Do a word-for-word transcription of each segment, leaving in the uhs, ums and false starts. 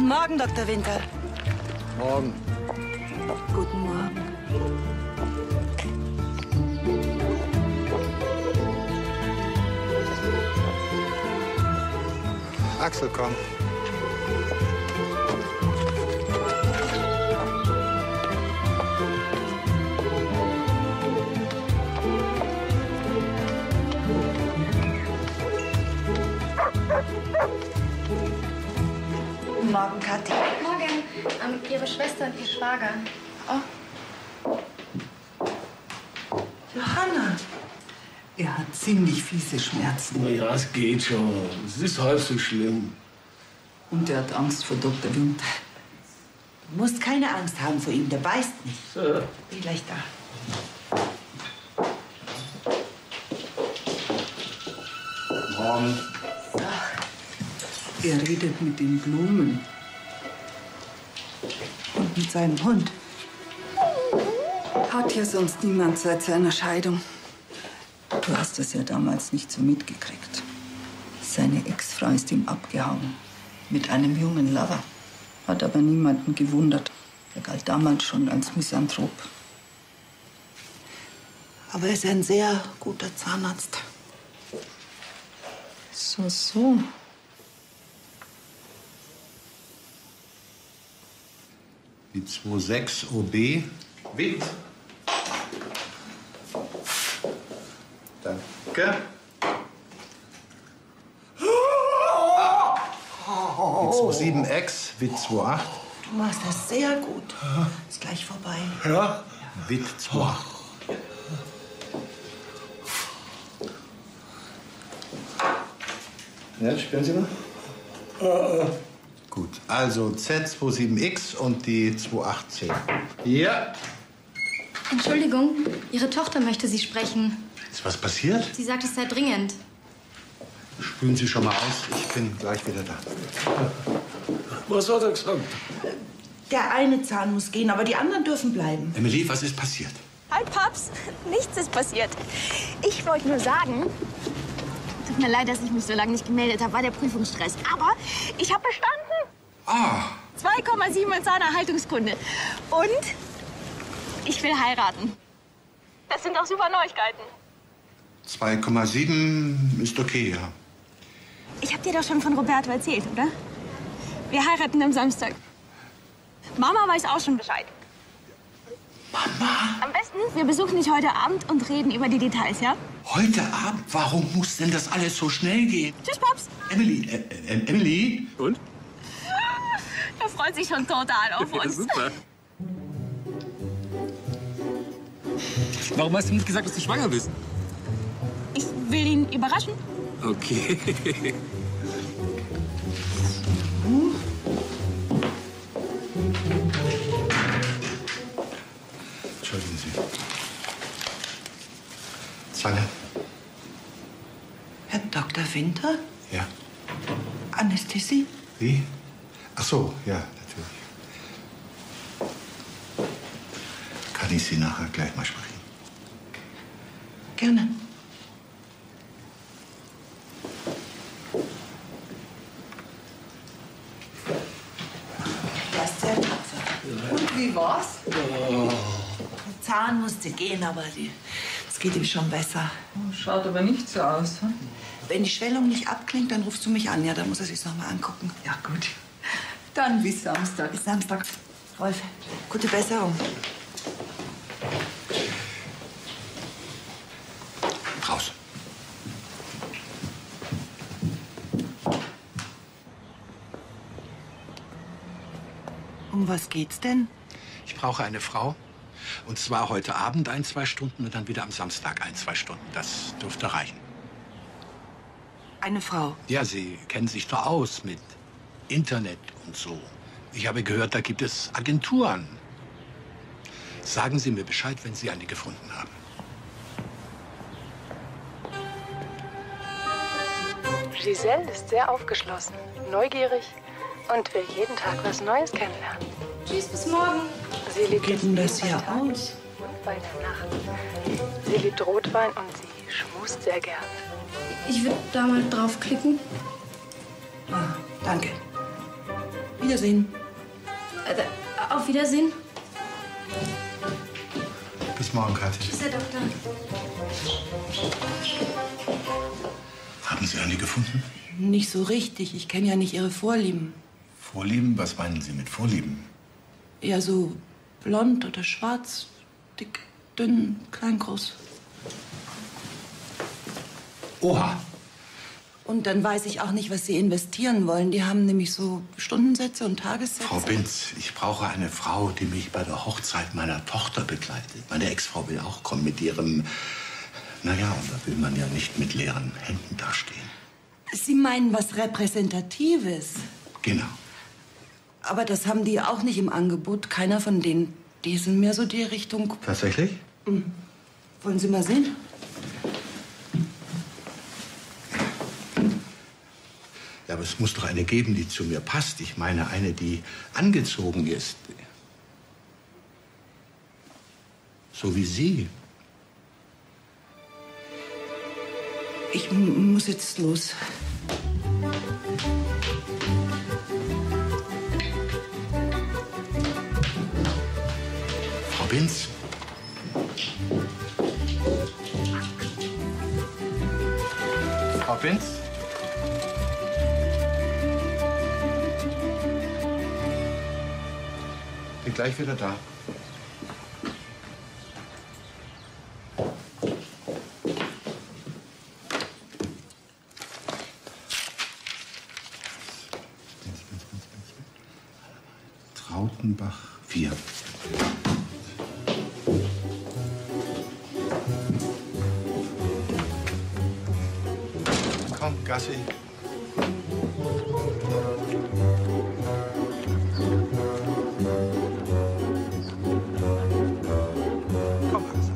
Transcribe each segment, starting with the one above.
Morgen, Doktor Winter. Morgen. Guten Morgen. Axel, komm. Guten Morgen, Kathi. Morgen. Ähm, Ihre Schwester und Ihr Schwager. Oh. Johanna. Er hat ziemlich fiese Schmerzen. Na ja, es geht schon. Es ist halb so schlimm. Und er hat Angst vor Doktor Winter. Du musst keine Angst haben vor ihm, der beißt nicht. Ja. Bin gleich da. Morgen. Er redet mit den Blumen. Und mit seinem Hund. Hat ja sonst niemand seit seiner Scheidung. Du hast das ja damals nicht so mitgekriegt. Seine Ex-Frau ist ihm abgehauen. Mit einem jungen Lover. Hat aber niemanden gewundert. Er galt damals schon als Misanthrop. Aber er ist ein sehr guter Zahnarzt. So, so. Die zwei sechs O B. Witt. Danke. Die zwei sieben X. Witt zwei acht. Du machst das sehr gut. Ist gleich vorbei. Ja? Witt zwei acht. Ja, spüren Sie mal? Äh, Gut, also Z zwei sieben X und die zwei acht zehn. Ja. Entschuldigung, Ihre Tochter möchte Sie sprechen. Ist was passiert? Sie sagt, es sei dringend. Spülen Sie schon mal aus. Ich bin gleich wieder da. Was hat er gesagt? Der eine Zahn muss gehen, aber die anderen dürfen bleiben. Emily, was ist passiert? Hi, Paps. Nichts ist passiert. Ich wollte nur sagen, tut mir leid, dass ich mich so lange nicht gemeldet habe, war der Prüfungsstress. Aber ich habe bestanden. Ah. zwei Komma sieben als Zahnerhaltungskunde. Und ich will heiraten. Das sind doch super Neuigkeiten. zwei Komma sieben ist okay, ja. Ich habe dir doch schon von Roberto erzählt, oder? Wir heiraten am Samstag. Mama weiß auch schon Bescheid. Mama? Am besten, wir besuchen dich heute Abend und reden über die Details, ja? Heute Abend? Warum muss denn das alles so schnell gehen? Tschüss, Paps. Emily, äh, äh, Emily? Und? Er freut sich schon total auf uns. Ja, super. Warum hast du nicht gesagt, dass du schwanger bist? Ich will ihn überraschen. Okay. Entschuldigen Sie. Zange? Herr Doktor Winter? Ja. Anästhesie? Wie? Ach so, ja, natürlich. Kann ich Sie nachher gleich mal sprechen? Gerne. Du warst sehr tapfer. Und wie war's? Oh. Der Zahn musste gehen, aber die, es geht ihm schon besser. Schaut aber nicht so aus. Hm? Wenn die Schwellung nicht abklingt, dann rufst du mich an. Ja, dann muss er sich's noch mal angucken. Ja, gut. Dann bis Samstag. Bis Samstag. Rolf, gute Besserung. Raus. Um was geht's denn? Ich brauche eine Frau. Und zwar heute Abend ein, zwei Stunden und dann wieder am Samstag ein, zwei Stunden. Das dürfte reichen. Eine Frau. Ja, Sie kennen sich doch aus mit Internet und so. Ich habe gehört, da gibt es Agenturen. Sagen Sie mir Bescheid, wenn Sie eine gefunden haben. Giselle ist sehr aufgeschlossen, neugierig und will jeden Tag was Neues kennenlernen. Tschüss, bis morgen. Sie liebt Geht denn das Leben hier bei Tag aus? und bei der Nacht. Sie liebt Rotwein und sie schmust sehr gern. Ich würde da mal draufklicken. Ah, danke. Wiedersehen. Äh, auf Wiedersehen. Bis morgen, Kathi. Tschüss, Herr Doktor. Haben Sie eine gefunden? Nicht so richtig. Ich kenne ja nicht Ihre Vorlieben. Vorlieben? Was meinen Sie mit Vorlieben? Eher so blond oder schwarz, dick, dünn, klein, groß. Oha. Und dann weiß ich auch nicht, was Sie investieren wollen. Die haben nämlich so Stundensätze und Tagessätze. Frau Binz, ich brauche eine Frau, die mich bei der Hochzeit meiner Tochter begleitet. Meine Ex-Frau will auch kommen mit ihrem... Naja, und da will man ja nicht mit leeren Händen dastehen. Sie meinen was Repräsentatives? Genau. Aber das haben die auch nicht im Angebot. Keiner von denen. Die sind mehr so die Richtung... Tatsächlich? Hm. Wollen Sie mal sehen? Ja, aber es muss doch eine geben, die zu mir passt. Ich meine, eine, die angezogen ist. So wie Sie. Ich m- muss jetzt los. Frau Binz. Frau Binz? Bin gleich wieder da. Trautenbach vier. Komm, Gassi. Komm, Axel.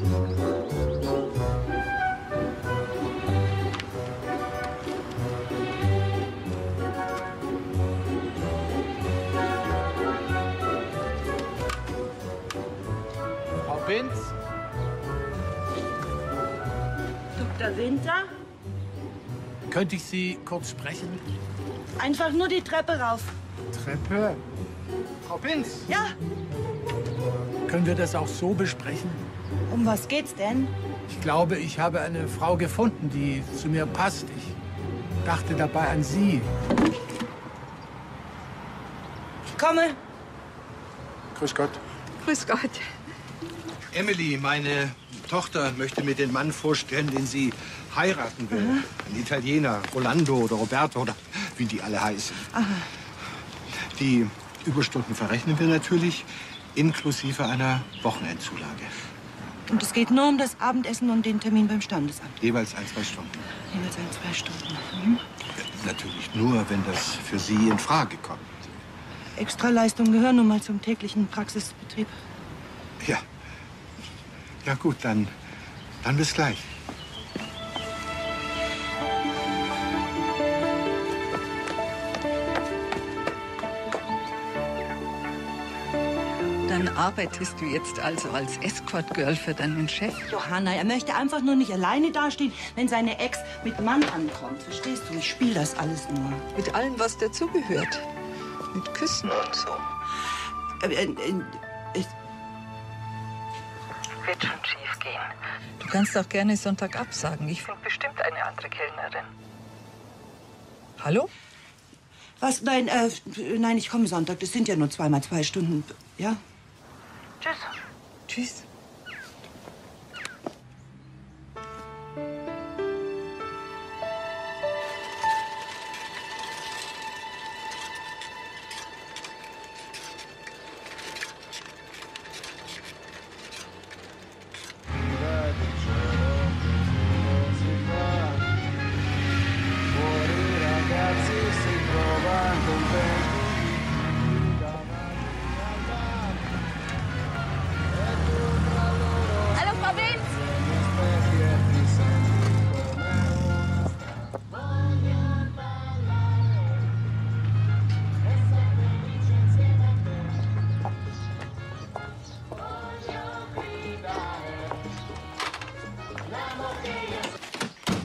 Frau Binz? Doktor Winter? Könnte ich Sie kurz sprechen? Einfach nur die Treppe rauf. Treppe? Frau Binz? Ja, Können wir das auch so besprechen? um was geht's denn? Ich glaube, ich habe eine Frau gefunden, die zu mir passt. Ich dachte dabei an Sie. Ich komme. Grüß Gott. Grüß Gott. Emily, meine Tochter, möchte mir den Mann vorstellen, den sie heiraten will. Aha. Ein Italiener, Rolando oder Roberto oder wie die alle heißen. Aha. Die Überstunden verrechnen wir natürlich, inklusive einer Wochenendzulage. Und es geht nur um das Abendessen und den Termin beim Standesamt. Jeweils ein, zwei Stunden. Jeweils ein, zwei Stunden. Mhm. Natürlich nur, wenn das für Sie in Frage kommt. Extraleistungen gehören nun mal zum täglichen Praxisbetrieb. Ja. Ja gut, dann, dann bis gleich. Dann arbeitest du jetzt also als Escort-Girl für deinen Chef? Johanna, er möchte einfach nur nicht alleine dastehen, wenn seine Ex mit Mann ankommt. Verstehst du? Ich spiele das alles nur. Mit allem, was dazugehört. Mit Küssen und so. Äh, äh, äh, Wird schon schief gehen. Du kannst auch gerne Sonntag absagen. Ich... Sind bestimmt eine andere Kellnerin. Hallo? was? Nein, äh, nein, ich komme Sonntag. Das sind ja nur zweimal zwei Stunden. Ja? Tschüss. Tschüss. Hallo, Frau Binz.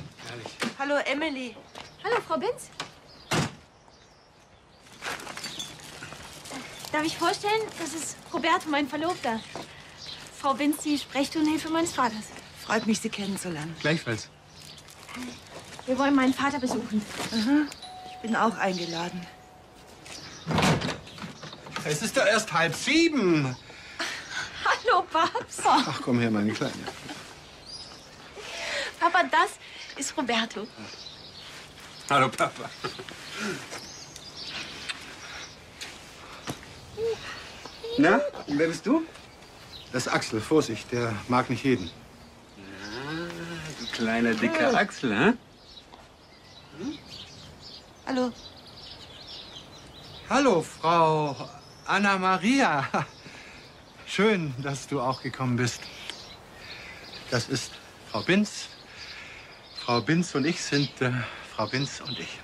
Hallo, Emily. Hallo, Frau Binz. darf ich vorstellen, das ist Roberto, mein Verlobter. Frau Binz, die Sprechstundenhilfe meines Vaters. Freut mich, Sie kennenzulernen. Gleichfalls. Wir wollen meinen Vater besuchen. Aha. Ich bin auch eingeladen. Es ist doch erst halb sieben. Hallo, Babs. Ach, komm her, meine Kleine. Papa, das ist Roberto. Hallo, Papa. Na, und wer bist du? Das ist Axel, Vorsicht, der mag nicht jeden. Ah, du kleiner, dicker Axel, hä? Hm? Hallo. Hallo, Frau Anna Maria. Schön, dass du auch gekommen bist. Das ist Frau Binz. Frau Binz und ich sind äh, Frau Binz und ich.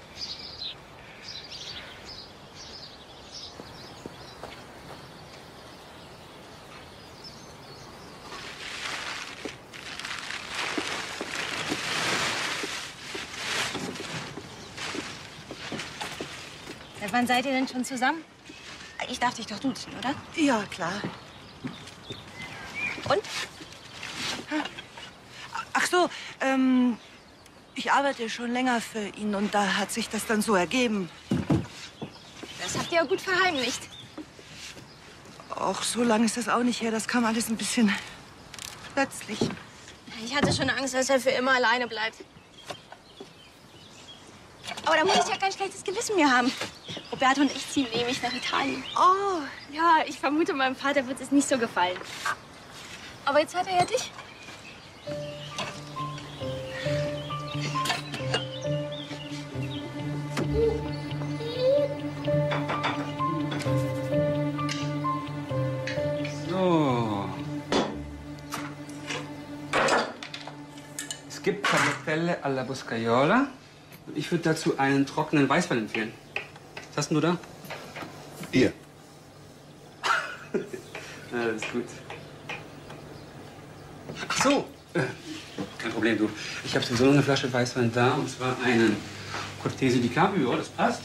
Seit wann seid ihr denn schon zusammen? Ich darf dich doch duzen, oder? Ja, klar. Und? Ach so, ähm, ich arbeite schon länger für ihn und da hat sich das dann so ergeben. Das habt ihr ja gut verheimlicht. Auch so lange ist das auch nicht her. Das kam alles ein bisschen plötzlich. Ich hatte schon Angst, dass er für immer alleine bleibt. Aber da muss ich ja kein schlechtes Gewissen mehr haben. Roberto und ich ziehen nämlich nach Italien. Oh. Ja, ich vermute, meinem Vater wird es nicht so gefallen. Aber jetzt hat er ja dich. So. Es gibt Tagliatelle alla Boscaiola. Und ich würde dazu einen trockenen Weißwein empfehlen. Was hast denn du da? Ihr. Ja, das ist gut. Ach so. Äh, kein Problem, du. Ich habe sowieso noch eine Flasche Weißwein da. Und zwar einen Cortese di Caprio. Das passt.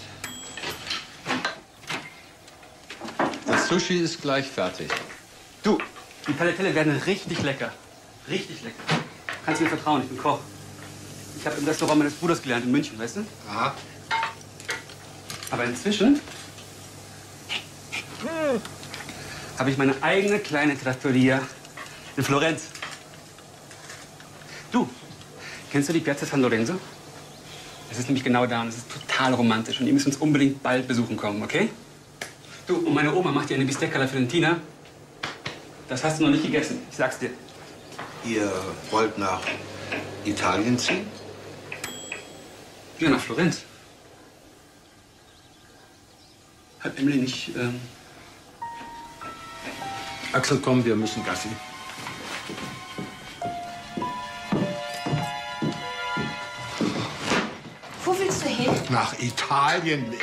Das Sushi ist gleich fertig. Du, die Tagliatelle werden richtig lecker. Richtig lecker. Kannst mir vertrauen, ich bin Koch. Ich habe im Restaurant meines Bruders gelernt in München, weißt du? Aha. Aber inzwischen habe ich meine eigene kleine Trattoria in Florenz. Du, kennst du die Piazza San Lorenzo? Das ist nämlich genau da und es ist total romantisch. Und ihr müsst uns unbedingt bald besuchen kommen, okay? Du, und meine Oma macht dir eine Bistecca alla Fiorentina. Das hast du noch nicht gegessen, ich sag's dir. Ihr wollt nach Italien ziehen? Ja, nach Florenz. Hat Emily nicht, ähm... Axel, komm, wir müssen Gassi. Wo willst du hin? Nach Italien.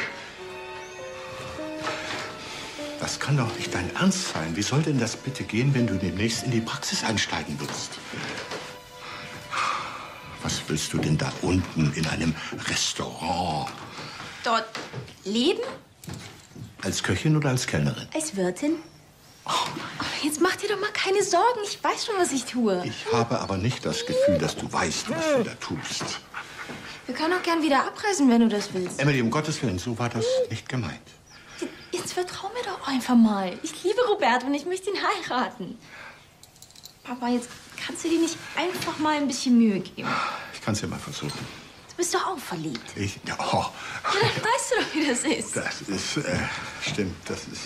Das kann doch nicht dein Ernst sein. Wie soll denn das bitte gehen, wenn du demnächst in die Praxis einsteigen willst? Was willst du denn da unten in einem Restaurant? Dort leben? Als Köchin oder als Kellnerin? Als Wirtin? Oh, jetzt mach dir doch mal keine Sorgen. Ich weiß schon, was ich tue. Ich habe aber nicht das Gefühl, dass du weißt, was du da tust. Wir können auch gern wieder abreisen, wenn du das willst. Emily, um Gottes Willen, so war das nicht gemeint. Jetzt vertrau mir doch einfach mal. Ich liebe Roberto und ich möchte ihn heiraten. Papa, jetzt kannst du dir nicht einfach mal ein bisschen Mühe geben. Ich kann es ja mal versuchen. Du bist doch auch verliebt. Ich, ja, oh, Ja, dann weißt du doch, wie das ist. das ist, äh, stimmt, das ist...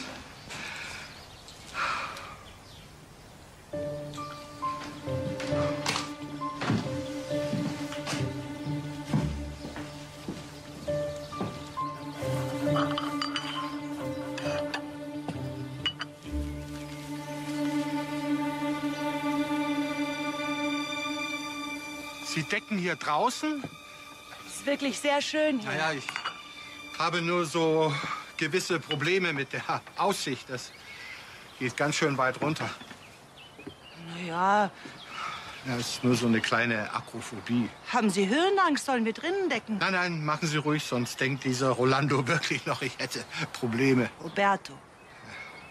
Sie decken hier draußen? Ist wirklich sehr schön hier. Naja, ich habe nur so gewisse Probleme mit der Aussicht. Das geht ganz schön weit runter. Naja, Das ist nur so eine kleine Akrophobie. haben Sie Höhenangst? Sollen wir drinnen decken? Nein, nein, machen Sie ruhig, sonst denkt dieser Rolando wirklich noch, ich hätte Probleme. Roberto,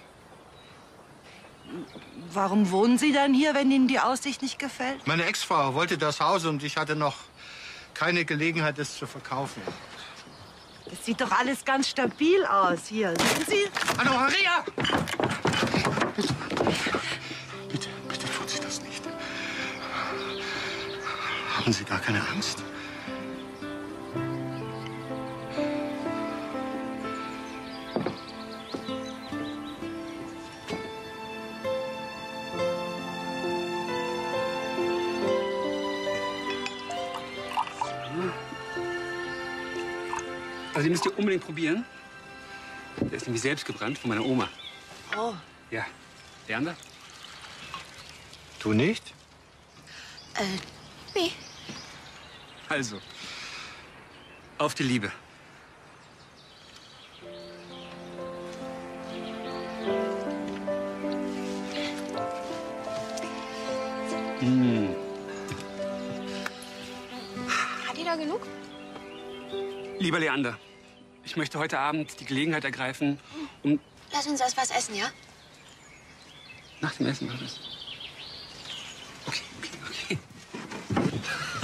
Warum wohnen Sie dann hier, wenn Ihnen die Aussicht nicht gefällt? Meine Ex-Frau wollte das Haus und ich hatte noch keine Gelegenheit, es zu verkaufen. Das sieht doch alles ganz stabil aus. Hier, sehen Sie? Anna-Maria! Bitte, bitte, bitte tun Sie das nicht. Haben Sie gar keine Angst? Also, die müsst ihr unbedingt probieren. Der ist nämlich selbst gebrannt von meiner Oma. Oh. Ja. Leander? Du nicht? Äh, nee. Also, auf die Liebe. Mmh. Hat jeder genug? Lieber Leander, ich möchte heute Abend die Gelegenheit ergreifen, um... Lass uns erst was essen, ja? Nach dem Essen, oder was? Okay, okay, okay.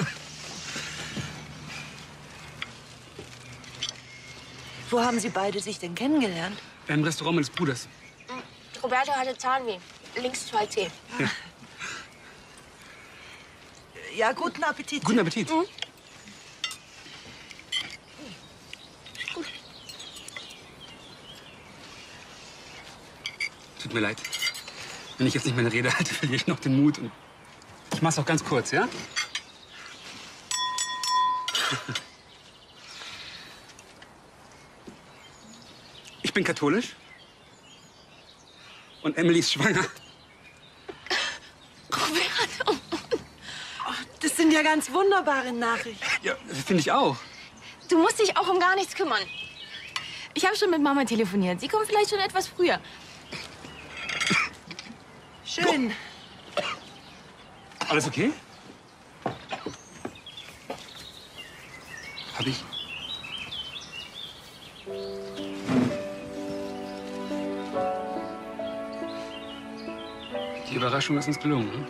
Wo haben Sie beide sich denn kennengelernt? Im Restaurant meines Bruders. Roberto hatte Zahnweh. Links zwei C. Ja. Ja, guten Appetit. Guten Appetit. Mhm. Tut mir leid. Wenn ich jetzt nicht meine Rede halte, verliere ich noch den Mut. Und ich mach's auch ganz kurz, ja? Ich bin katholisch. Und Emily ist schwanger. Roberto. Das sind ja ganz wunderbare Nachrichten. Ja, das finde ich auch. Du musst dich auch um gar nichts kümmern. Ich habe schon mit Mama telefoniert. Sie kommt vielleicht schon etwas früher. Schön. Alles okay? Hab ich? Die Überraschung ist uns gelungen, ne?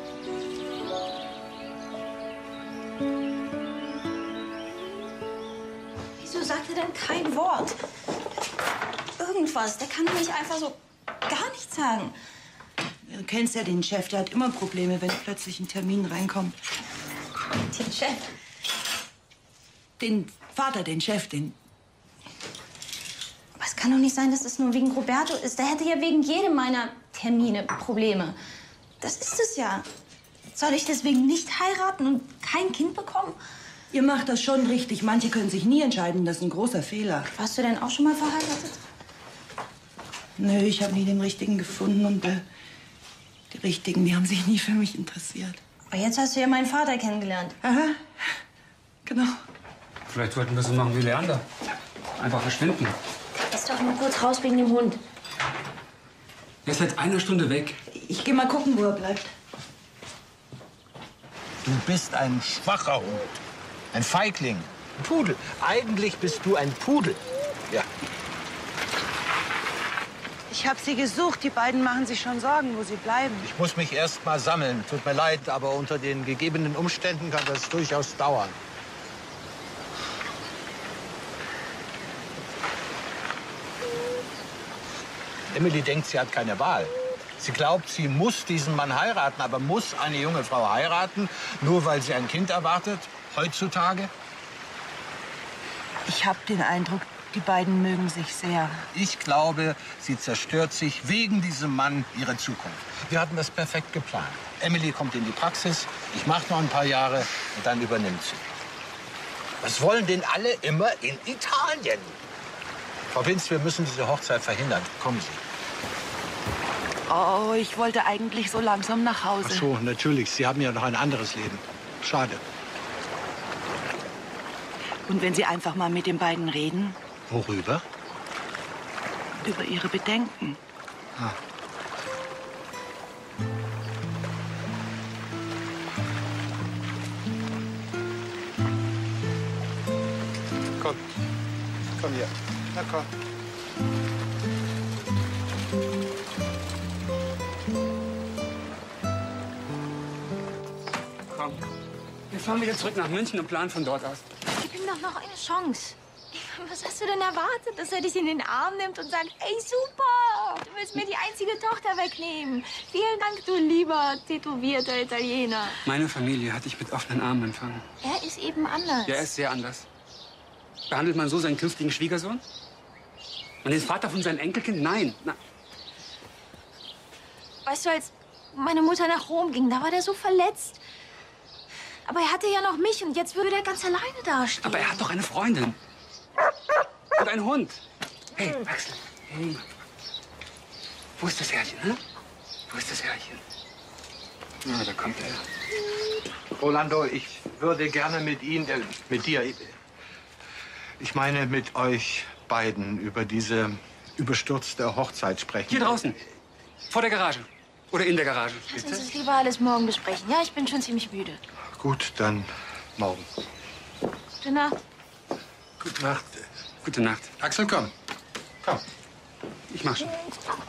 Wieso sagt er denn kein Wort? Irgendwas. Der kann doch nicht einfach so gar nichts sagen. Du kennst ja den Chef, der hat immer Probleme, wenn plötzlich ein Termin reinkommt. Den Chef. Den Vater, den Chef, den... Aber es kann doch nicht sein, dass es nur wegen Roberto ist. Der hätte ja wegen jedem meiner Termine Probleme. Das ist es ja. Soll ich deswegen nicht heiraten und kein Kind bekommen? Ihr macht das schon richtig. Manche können sich nie entscheiden. Das ist ein großer Fehler. Warst du denn auch schon mal verheiratet? Nö, ich habe nie den Richtigen gefunden. Und äh, die Richtigen, die haben sich nie für mich interessiert. Aber jetzt hast du ja meinen Vater kennengelernt. Aha, genau. Vielleicht sollten wir so machen wie Leander. Einfach verschwinden. Ist doch nur kurz raus wegen dem Hund. Er ist seit einer Stunde weg. Ich gehe mal gucken, wo er bleibt. Du bist ein schwacher Hund. Ein Feigling. Ein Pudel. Eigentlich bist du ein Pudel. Ja. Ich habe sie gesucht. Die beiden machen sich schon Sorgen, wo sie bleiben. Ich muss mich erst mal sammeln. Tut mir leid, aber unter den gegebenen Umständen kann das durchaus dauern. Emily denkt, sie hat keine Wahl. Sie glaubt, sie muss diesen Mann heiraten. Aber muss eine junge Frau heiraten, nur weil sie ein Kind erwartet, heutzutage? Ich habe den Eindruck, die beiden mögen sich sehr. Ich glaube, sie zerstört sich wegen diesem Mann ihre Zukunft. Wir hatten das perfekt geplant. Emily kommt in die Praxis, ich mache noch ein paar Jahre und dann übernimmt sie. Was wollen denn alle immer in Italien? Frau Binz, wir müssen diese Hochzeit verhindern. Kommen Sie. Oh, ich wollte eigentlich so langsam nach Hause. Ach so, natürlich. Sie haben ja noch ein anderes Leben. Schade. Und wenn Sie einfach mal mit den beiden reden? Worüber? Über ihre Bedenken. Ah. Komm. Komm hier. Na komm. komm. Wir fahren wieder zurück nach München und planen von dort aus. Gib ihm doch noch eine Chance. Was hast du denn erwartet, dass er dich in den Arm nimmt und sagt, ey, super, du willst mir die einzige Tochter wegnehmen. Vielen Dank, du lieber, tätowierter Italiener. Meine Familie hat dich mit offenen Armen empfangen. Er ist eben anders. Ja, er ist sehr anders. Behandelt man so seinen künftigen Schwiegersohn? Und den Vater von seinem Enkelkind? Nein. Na. Weißt du, als meine Mutter nach Rom ging, da war der so verletzt. Aber er hatte ja noch mich und jetzt würde er ganz alleine dastehen. Aber er hat doch eine Freundin. Und einen Hund. Hey, Axel. Hey. Wo ist das Herrchen, hä? Wo ist das Herrchen? Na, da kommt er. Rolando, ich würde gerne mit Ihnen, äh, mit dir, ich meine mit euch beiden über diese überstürzte Hochzeit sprechen. Hier draußen. Vor der Garage. Oder in der Garage. Lass uns das lieber alles morgen besprechen. Ja, ich bin schon ziemlich müde. Gut, dann morgen. Gute Nacht. Gute Nacht. Gute Nacht. Axel, komm. Komm. Ich mach schon.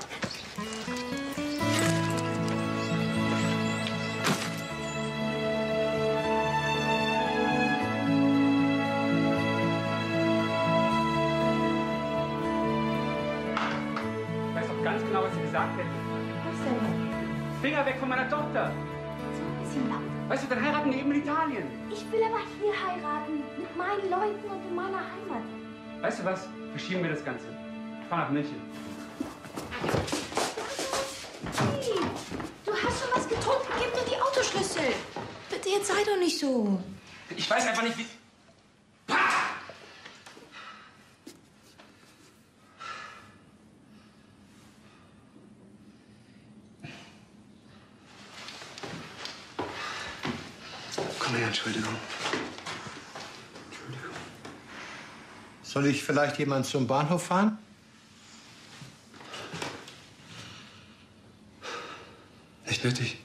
Ich weiß doch ganz genau, was sie gesagt hätte. Was denn? Finger weg von meiner Tochter. So ein bisschen laut. Weißt du, dann heiraten die eben in Italien. Ich will aber hier heiraten. Mit meinen Leuten und in meiner Heimat. Weißt du was? Verschieben wir das Ganze. Ich fahr nach München. Hey, du hast schon was getrunken. Gib mir die Autoschlüssel. Bitte, jetzt sei doch nicht so. Ich weiß einfach nicht, wie... Komm her, Entschuldigung. Entschuldigung. Soll ich vielleicht jemand zum Bahnhof fahren? Nicht nötig.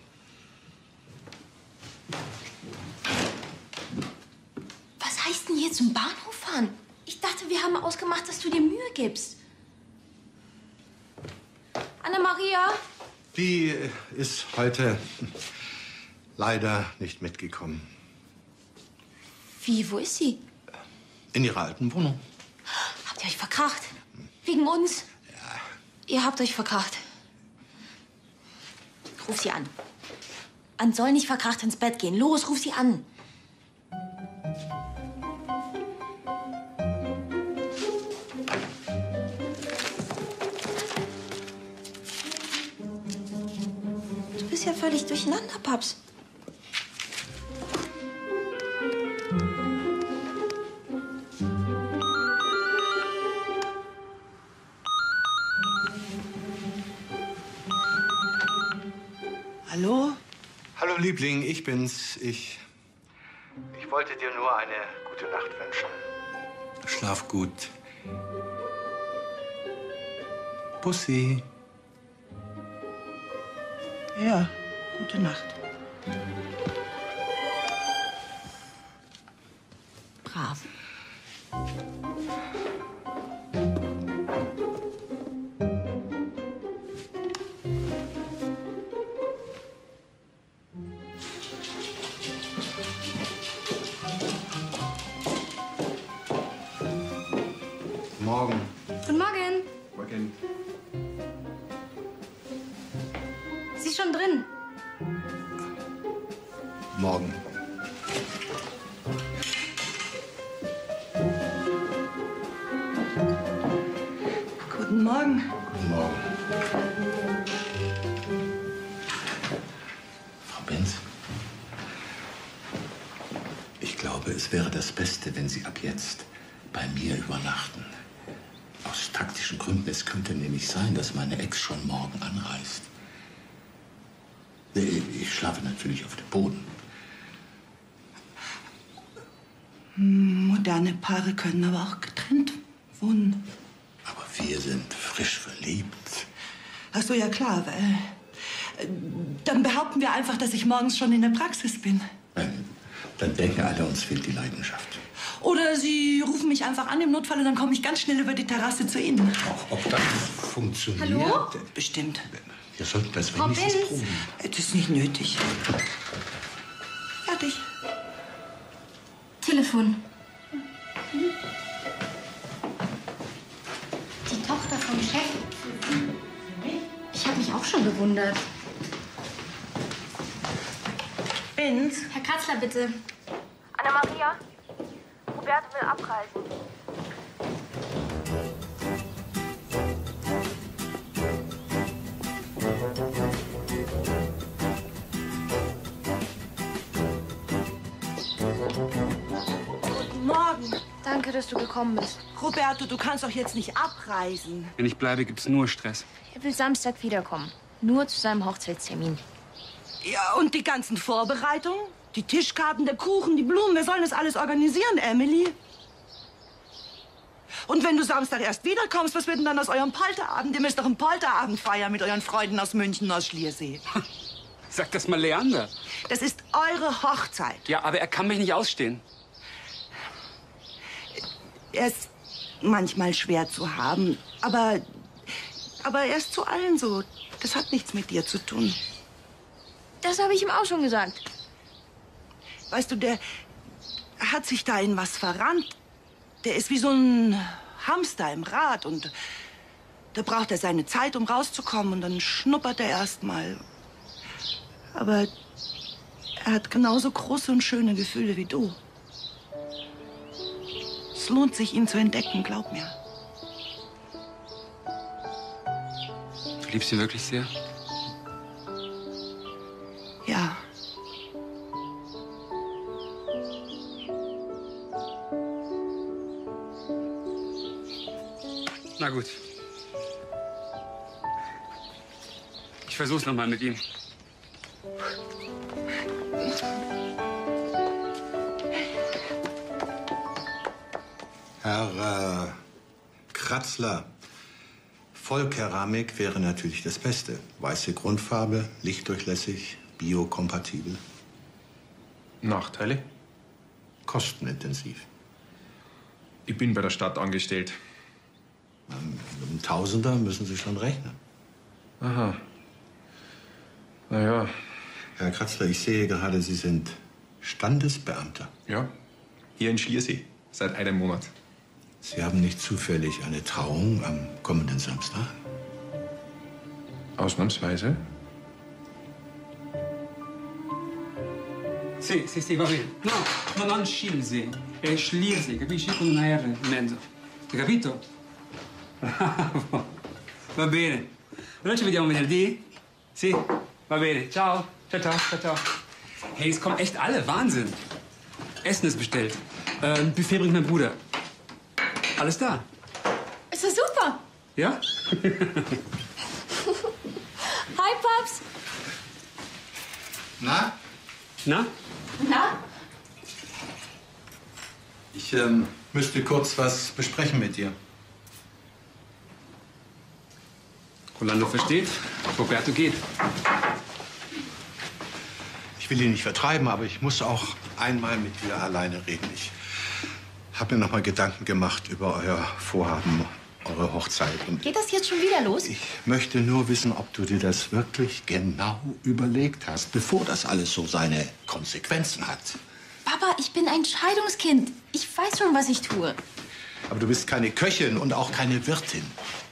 Was heißt denn hier zum Bahnhof fahren? Ich dachte, wir haben ausgemacht, dass du dir Mühe gibst. Anna-Maria? Die äh, ist heute leider nicht mitgekommen. Wie, wo ist sie? In ihrer alten Wohnung. Habt ihr euch verkracht? Wegen uns? Ja. Ihr habt euch verkracht. Ruf sie an. Ann soll nicht verkracht ins Bett gehen. Los, ruf sie an. Du bist ja völlig durcheinander, Paps. Hallo? Hallo, Liebling, ich bin's. Ich. Ich wollte dir nur eine gute Nacht wünschen. Schlaf gut. Pussy. Ja, gute Nacht. Brav. Morgen. Guten Morgen. Morgen. Sie ist schon drin. Morgen. Guten Morgen. Guten Morgen. Frau Benz, ich glaube, es wäre das Beste, wenn Sie ab jetzt bei mir übernachten. Aus taktischen Gründen. Es könnte nämlich sein, dass meine Ex schon morgen anreist. Ich schlafe natürlich auf dem Boden. Moderne Paare können aber auch getrennt wohnen. Aber wir sind frisch verliebt. Ach so, ja klar. Weil, äh, dann behaupten wir einfach, dass ich morgens schon in der Praxis bin. Nein, dann denken alle, uns fehlt die Leidenschaft. Oder Sie rufen mich einfach an im Notfall und dann komme ich ganz schnell über die Terrasse zu Ihnen. Auch ob das funktioniert? Hallo? Bestimmt. Wir sollten das Frau wenigstens Benz? probieren. Das ist nicht nötig. Ja, dich? Telefon. Die Tochter vom Chef. Ich habe mich auch schon gewundert. Binz? Herr Kratzler, bitte. Anna-Maria, Roberto will abreisen. Guten Morgen. Danke, dass du gekommen bist. Roberto, du kannst doch jetzt nicht abreisen. Wenn ich bleibe, gibt's nur Stress. Er will Samstag wiederkommen. Nur zu seinem Hochzeitstermin. Ja, und die ganzen Vorbereitungen? Die Tischkarten, der Kuchen, die Blumen. Wir sollen das alles organisieren, Emily. Und wenn du Samstag erst wiederkommst, was wird denn dann aus eurem Polterabend? Ihr müsst doch einen Polterabend feiern mit euren Freunden aus München und aus Schliersee. Sag das mal Leander. Das ist eure Hochzeit. Ja, aber er kann mich nicht ausstehen. Er ist manchmal schwer zu haben, aber, aber er ist zu allen so. Das hat nichts mit dir zu tun. Das habe ich ihm auch schon gesagt. Weißt du, der hat sich da in was verrannt. Der ist wie so ein Hamster im Rad und da braucht er seine Zeit, um rauszukommen und dann schnuppert er erst mal. Aber er hat genauso große und schöne Gefühle wie du. Es lohnt sich, ihn zu entdecken, glaub mir. Du liebst ihn wirklich sehr? Ja. Na gut. Ich versuch's noch mal mit ihm. Herr äh, Kratzler, Vollkeramik wäre natürlich das Beste. Weiße Grundfarbe, lichtdurchlässig, biokompatibel. Nachteile? Kostenintensiv. Ich bin bei der Stadt angestellt. Mit einem Tausender müssen Sie schon rechnen. Aha. Na ja. Herr Kratzler, ich sehe gerade, Sie sind Standesbeamter. Ja. Hier in Schliersee. Seit einem Monat. Sie haben nicht zufällig eine Trauung am kommenden Samstag? Ausnahmsweise? Sì, sì, sì, va bene. No, no, non Schliersee. È Schliersee, capisci? Con una R in mezzo. Hai capito? Bravo. Va bene. Allora ci vediamo venerdì? Sì? Va bene. Ciao. Ciao, ciao, ciao, ciao. Hey, es kommen echt alle. Wahnsinn. Essen ist bestellt. Äh, ein Buffet bringt mein Bruder. Alles da. Ist das super? Ja? Hi, Paps. Na? Na? Na? Ich ähm, müsste kurz was besprechen mit dir. Rolando versteht, Roberto geht. Ich will ihn nicht vertreiben, aber ich muss auch einmal mit dir alleine reden. Ich habe mir noch mal Gedanken gemacht über euer Vorhaben, eure Hochzeit. Und Geht das jetzt schon wieder los? ich möchte nur wissen, ob du dir das wirklich genau überlegt hast, bevor das alles so seine Konsequenzen hat. Papa, ich bin ein Scheidungskind. Ich weiß schon, was ich tue. Aber du bist keine Köchin und auch keine Wirtin.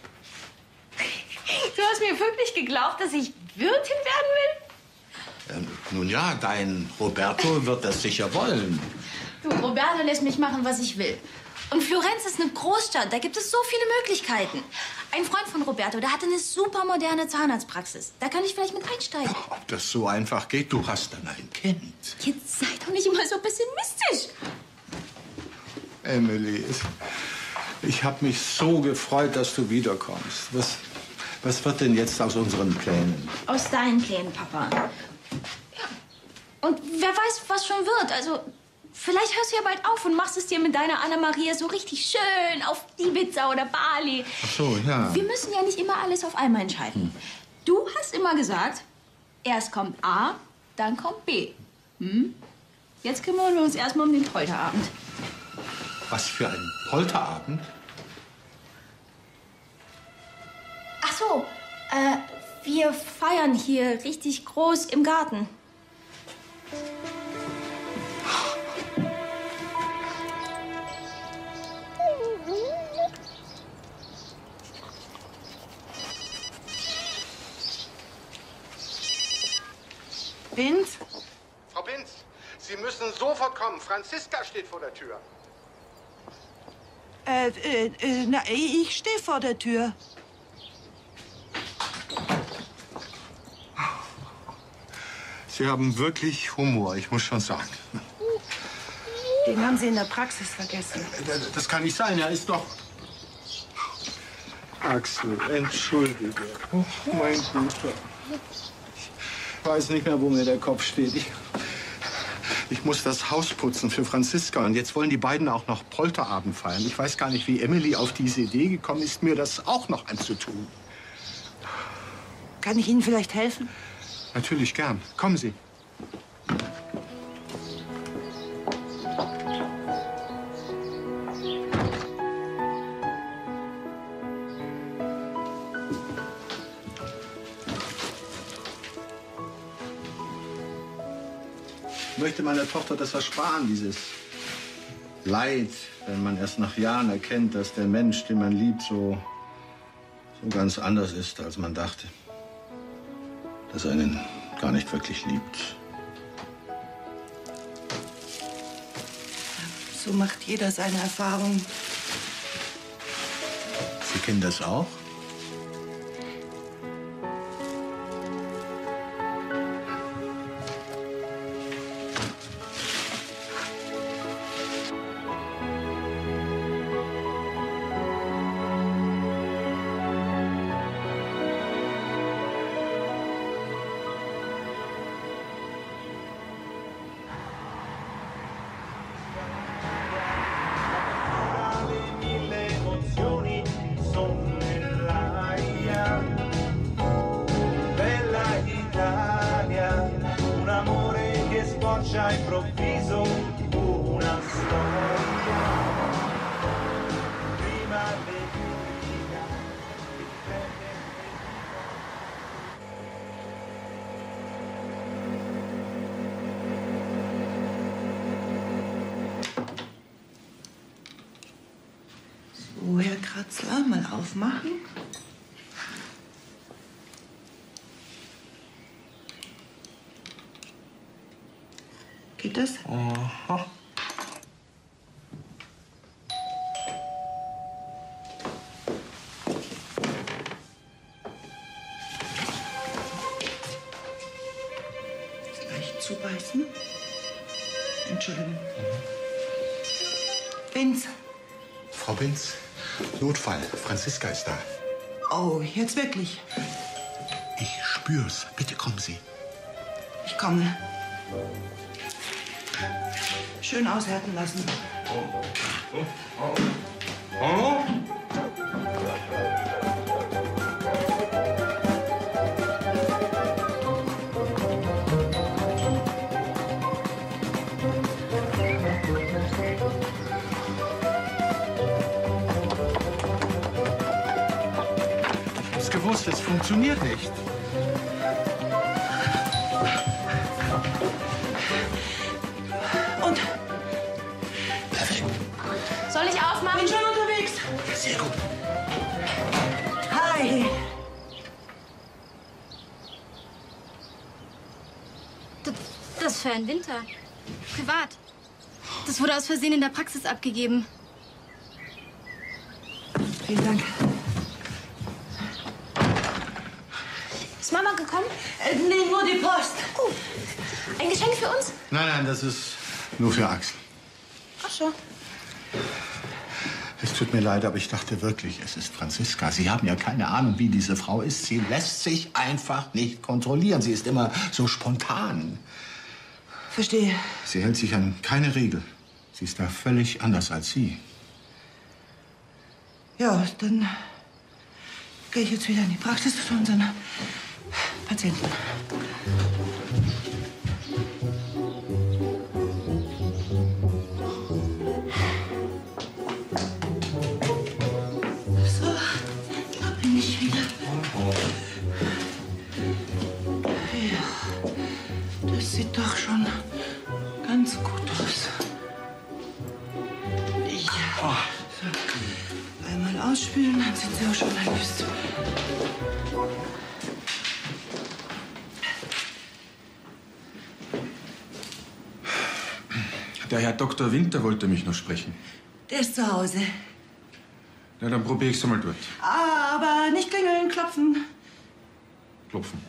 Du hast mir wirklich geglaubt, dass ich Wirtin werden will? Ähm, nun ja, dein Roberto wird das sicher wollen. Du, Roberto lässt mich machen, was ich will. Und Florenz ist eine Großstadt, da gibt es so viele Möglichkeiten. Ein Freund von Roberto, der hatte eine super moderne Zahnarztpraxis. Da kann ich vielleicht mit einsteigen. Ob das so einfach geht, du hast dann ein Kind. Jetzt sei doch nicht immer so pessimistisch. Emily, ich habe mich so gefreut, dass du wiederkommst. Was, was wird denn jetzt aus unseren Plänen? Aus deinen Plänen, Papa. Ja. Und wer weiß, was schon wird. Also, vielleicht hörst du ja bald auf und machst es dir mit deiner Anna-Maria so richtig schön auf Ibiza oder Bali. Ach so, ja. Wir müssen ja nicht immer alles auf einmal entscheiden. Du hast immer gesagt, erst kommt A, dann kommt B. Hm? Jetzt kümmern wir uns erstmal um den Polterabend. Was für ein Polterabend? Ach so, äh, wir feiern hier richtig groß im Garten. Binz? Frau Binz, Sie müssen sofort kommen. Franziska steht vor der Tür. Äh, äh, äh na, ich stehe vor der Tür. Sie haben wirklich Humor, ich muss schon sagen. Den haben Sie in der Praxis vergessen. Das kann nicht sein, er ist doch... Axel, entschuldige. Oh, mein Guter. Ich weiß nicht mehr, wo mir der Kopf steht. Ich, ich muss das Haus putzen für Franziska. Und jetzt wollen die beiden auch noch Polterabend feiern. Ich weiß gar nicht, wie Emily auf diese Idee gekommen ist, mir das auch noch anzutun. Kann ich Ihnen vielleicht helfen? Natürlich gern. Kommen Sie. Ich möchte meiner Tochter das ersparen, dieses Leid, wenn man erst nach Jahren erkennt, dass der Mensch, den man liebt, so, so ganz anders ist, als man dachte. Dass er einen gar nicht wirklich liebt. So macht jeder seine Erfahrungen. Sie kennen das auch? So, Herr Kratzler, mal aufmachen. Geht das? Aha. Leicht zubeißen. Entschuldigung. Binz. Frau Binz, Notfall. Franziska ist da. Oh, jetzt wirklich? Ich spür's. Bitte kommen Sie. Ich komme. Schön aushärten lassen. Oh. Oh. Oh. Oh. Ich hab's gewusst, es funktioniert nicht. Und? Perfekt. Soll ich aufmachen? Bin schon unterwegs. Sehr gut. Hi. Das, das ist für einen Winter. Privat. Das wurde aus Versehen in der Praxis abgegeben. Vielen Dank. Ist Mama gekommen? Äh, nee, nur die Post. Oh, ein Geschenk für uns? Nein, nein, das ist nur für Axel. Ach so. Es tut mir leid, aber ich dachte wirklich, es ist Franziska. Sie haben ja keine Ahnung, wie diese Frau ist. Sie lässt sich einfach nicht kontrollieren. Sie ist immer so spontan. Verstehe. Sie hält sich an keine Regel. Sie ist da völlig anders als Sie. Ja, dann gehe ich jetzt wieder in die Praxis zu unseren Patienten. So, da bin ich wieder. Ja, das sieht doch schon ganz gut aus. Ja. So. Einmal ausspülen, dann sind Sie auch schon erlöst. Der Herr Doktor Winter wollte mich noch sprechen. Der ist zu Hause. Na, dann probiere ich's einmal dort. Ah, aber nicht klingeln, klopfen. Klopfen.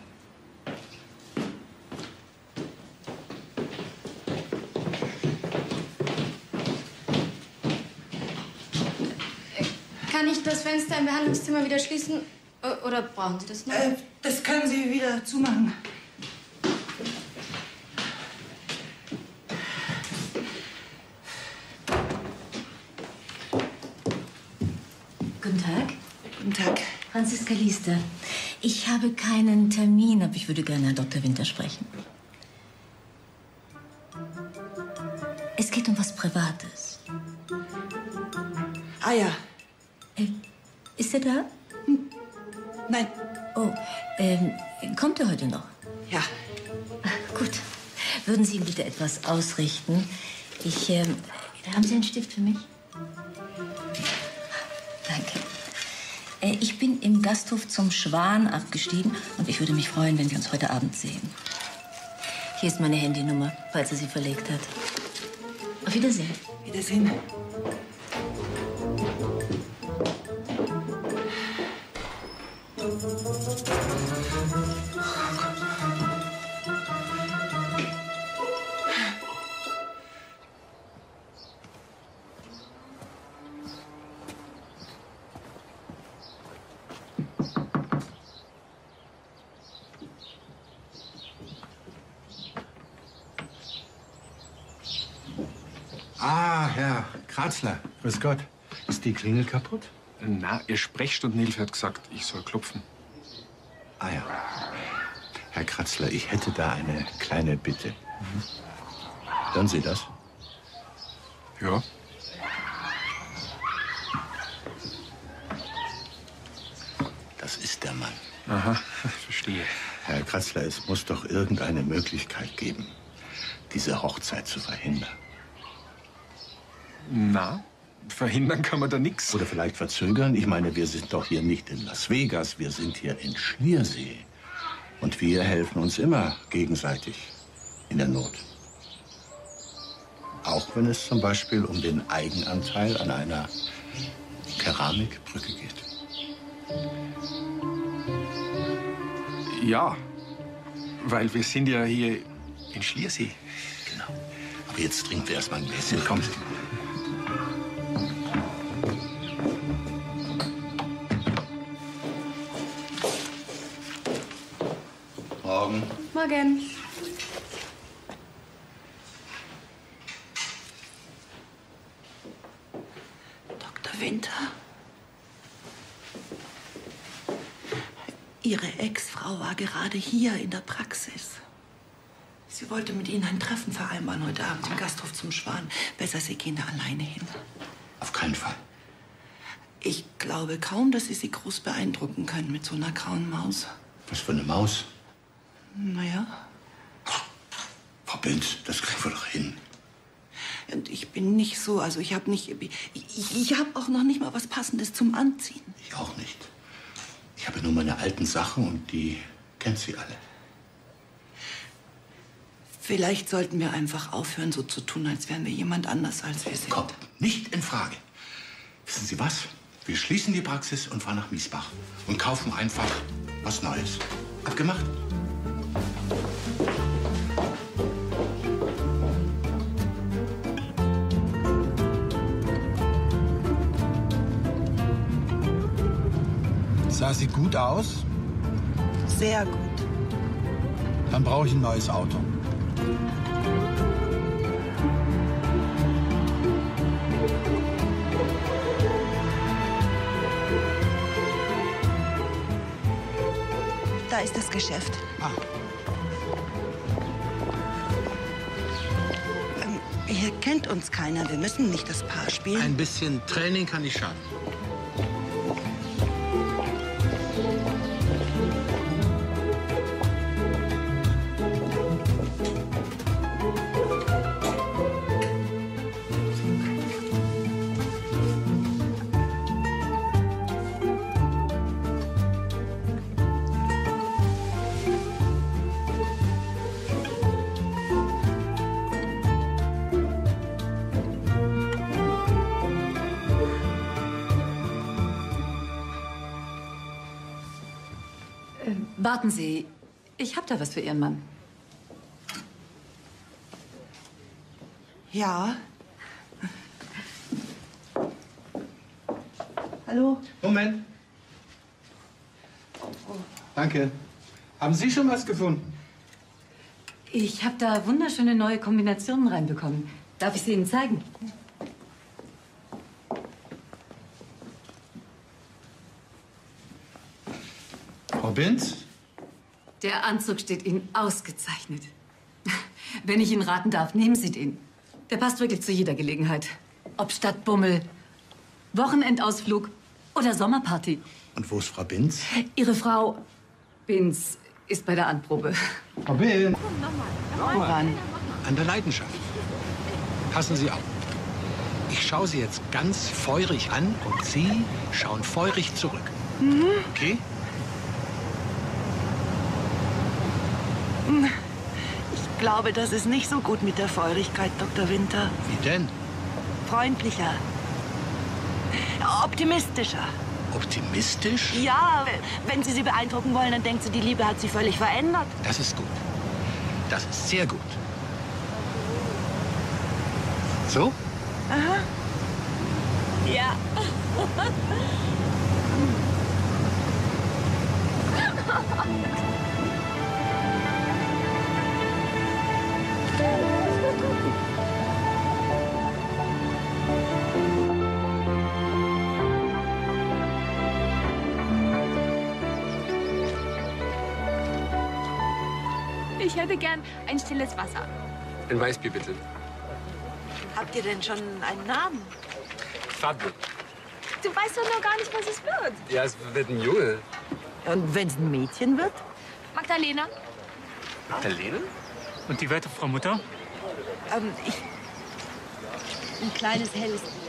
Kann ich das Fenster im Behandlungszimmer wieder schließen? Oder brauchen Sie das noch? Äh, das können Sie wieder zumachen. Guten Tag. Guten Tag. Franziska Liester. Ich habe keinen Termin, aber ich würde gerne Herrn Doktor Winter sprechen. Es geht um was Privates. Ah ja. Äh, ist er da? Hm. Nein. Oh, ähm, kommt er heute noch? Ja. Ach, gut. Würden Sie ihm bitte etwas ausrichten? Ich, ähm, haben Sie einen Stift für mich? Danke. Äh, ich bin im Gasthof zum Schwan abgestiegen und ich würde mich freuen, wenn wir uns heute Abend sehen. Hier ist meine Handynummer, falls er sie verlegt hat. Auf Wiedersehen. Wiedersehen. Ah, Herr Kratzler. Grüß Gott. Ist die Klingel kaputt? Na, Ihr Sprechstundenhilfe hat gesagt, ich soll klopfen. Ah ja. Herr Kratzler, ich hätte da eine kleine Bitte. Mhm. Hören Sie das? Ja. Das ist der Mann. Aha, verstehe. Herr Kratzler, es muss doch irgendeine Möglichkeit geben, diese Hochzeit zu verhindern. Na, verhindern kann man da nichts. Oder vielleicht verzögern. Ich meine, wir sind doch hier nicht in Las Vegas, wir sind hier in Schliersee. Und wir helfen uns immer gegenseitig in der Not. Auch wenn es zum Beispiel um den Eigenanteil an einer Keramikbrücke geht. Ja, weil wir sind ja hier in Schliersee. Genau. Aber jetzt trinken wir erst mal ein Gläschen. Kommen Sie. Morgen. Morgen. Doktor Winter. Ihre Ex-Frau war gerade hier in der Praxis. Sie wollte mit Ihnen ein Treffen vereinbaren heute Abend im Gasthof zum Schwan. Besser, Sie gehen da alleine hin. Auf keinen Fall. Ich glaube kaum, dass Sie sie groß beeindrucken können mit so einer grauen Maus. Was für eine Maus? Naja. Frau Binz, das kriegen wir doch hin. Und ich bin nicht so, also ich habe nicht, ich, ich habe auch noch nicht mal was Passendes zum Anziehen. Ich auch nicht. Ich habe nur meine alten Sachen und die kennt sie alle. Vielleicht sollten wir einfach aufhören, so zu tun, als wären wir jemand anders, als wir sind. Kommt nicht in Frage. Wissen Sie was? Wir schließen die Praxis und fahren nach Miesbach und kaufen einfach was Neues. Abgemacht? Sah sie gut aus? Sehr gut. Dann brauche ich ein neues Auto. Da ist das Geschäft. Ah. Ähm, hier kennt uns keiner. Wir müssen nicht das Paar spielen. Ein bisschen Training kann nicht schaden. Warten Sie, ich habe da was für Ihren Mann. Ja. Hallo? Moment. Danke. Haben Sie schon was gefunden? Ich habe da wunderschöne neue Kombinationen reinbekommen. Darf ich sie Ihnen zeigen? Frau Binz? Der Anzug steht Ihnen ausgezeichnet. Wenn ich Ihnen raten darf, nehmen Sie den. Der passt wirklich zu jeder Gelegenheit. Ob Stadtbummel, Wochenendausflug oder Sommerparty. Und wo ist Frau Binz? Ihre Frau Binz ist bei der Anprobe. Frau Binz? Woran? An der Leidenschaft. Passen Sie auf. Ich schaue Sie jetzt ganz feurig an und Sie schauen feurig zurück. Mhm. Okay? Ich glaube, das ist nicht so gut mit der Feurigkeit, Doktor Winter. Wie denn? Freundlicher. Optimistischer. Optimistisch? Ja, wenn Sie sie beeindrucken wollen, dann denkt sie, die Liebe hat sich völlig verändert. Das ist gut. Das ist sehr gut. So? Aha. Ja. Ich hätte gern ein stilles Wasser. Ein Weißbier, bitte. Habt ihr denn schon einen Namen? Fabio. Du weißt doch noch gar nicht, was es wird. Ja, es wird ein Junge. Und wenn es ein Mädchen wird? Magdalena? Magdalena? Und die werte Frau Mutter? Ähm, ich... Ein kleines, helles Bier.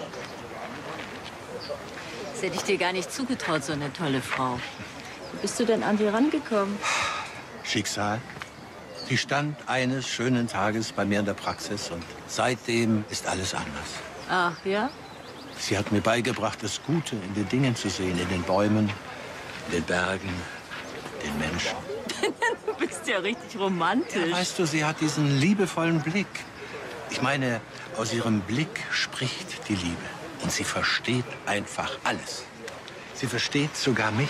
Das hätte ich dir gar nicht zugetraut, so eine tolle Frau. Wie bist du denn an sie rangekommen? Schicksal. Sie stand eines schönen Tages bei mir in der Praxis und seitdem ist alles anders. Ach, ja? Sie hat mir beigebracht, das Gute in den Dingen zu sehen, in den Bäumen, in den Bergen, den Menschen. Du bist ja richtig romantisch. Ja, weißt du, sie hat diesen liebevollen Blick. Ich meine, aus ihrem Blick spricht die Liebe. Und sie versteht einfach alles. Sie versteht sogar mich.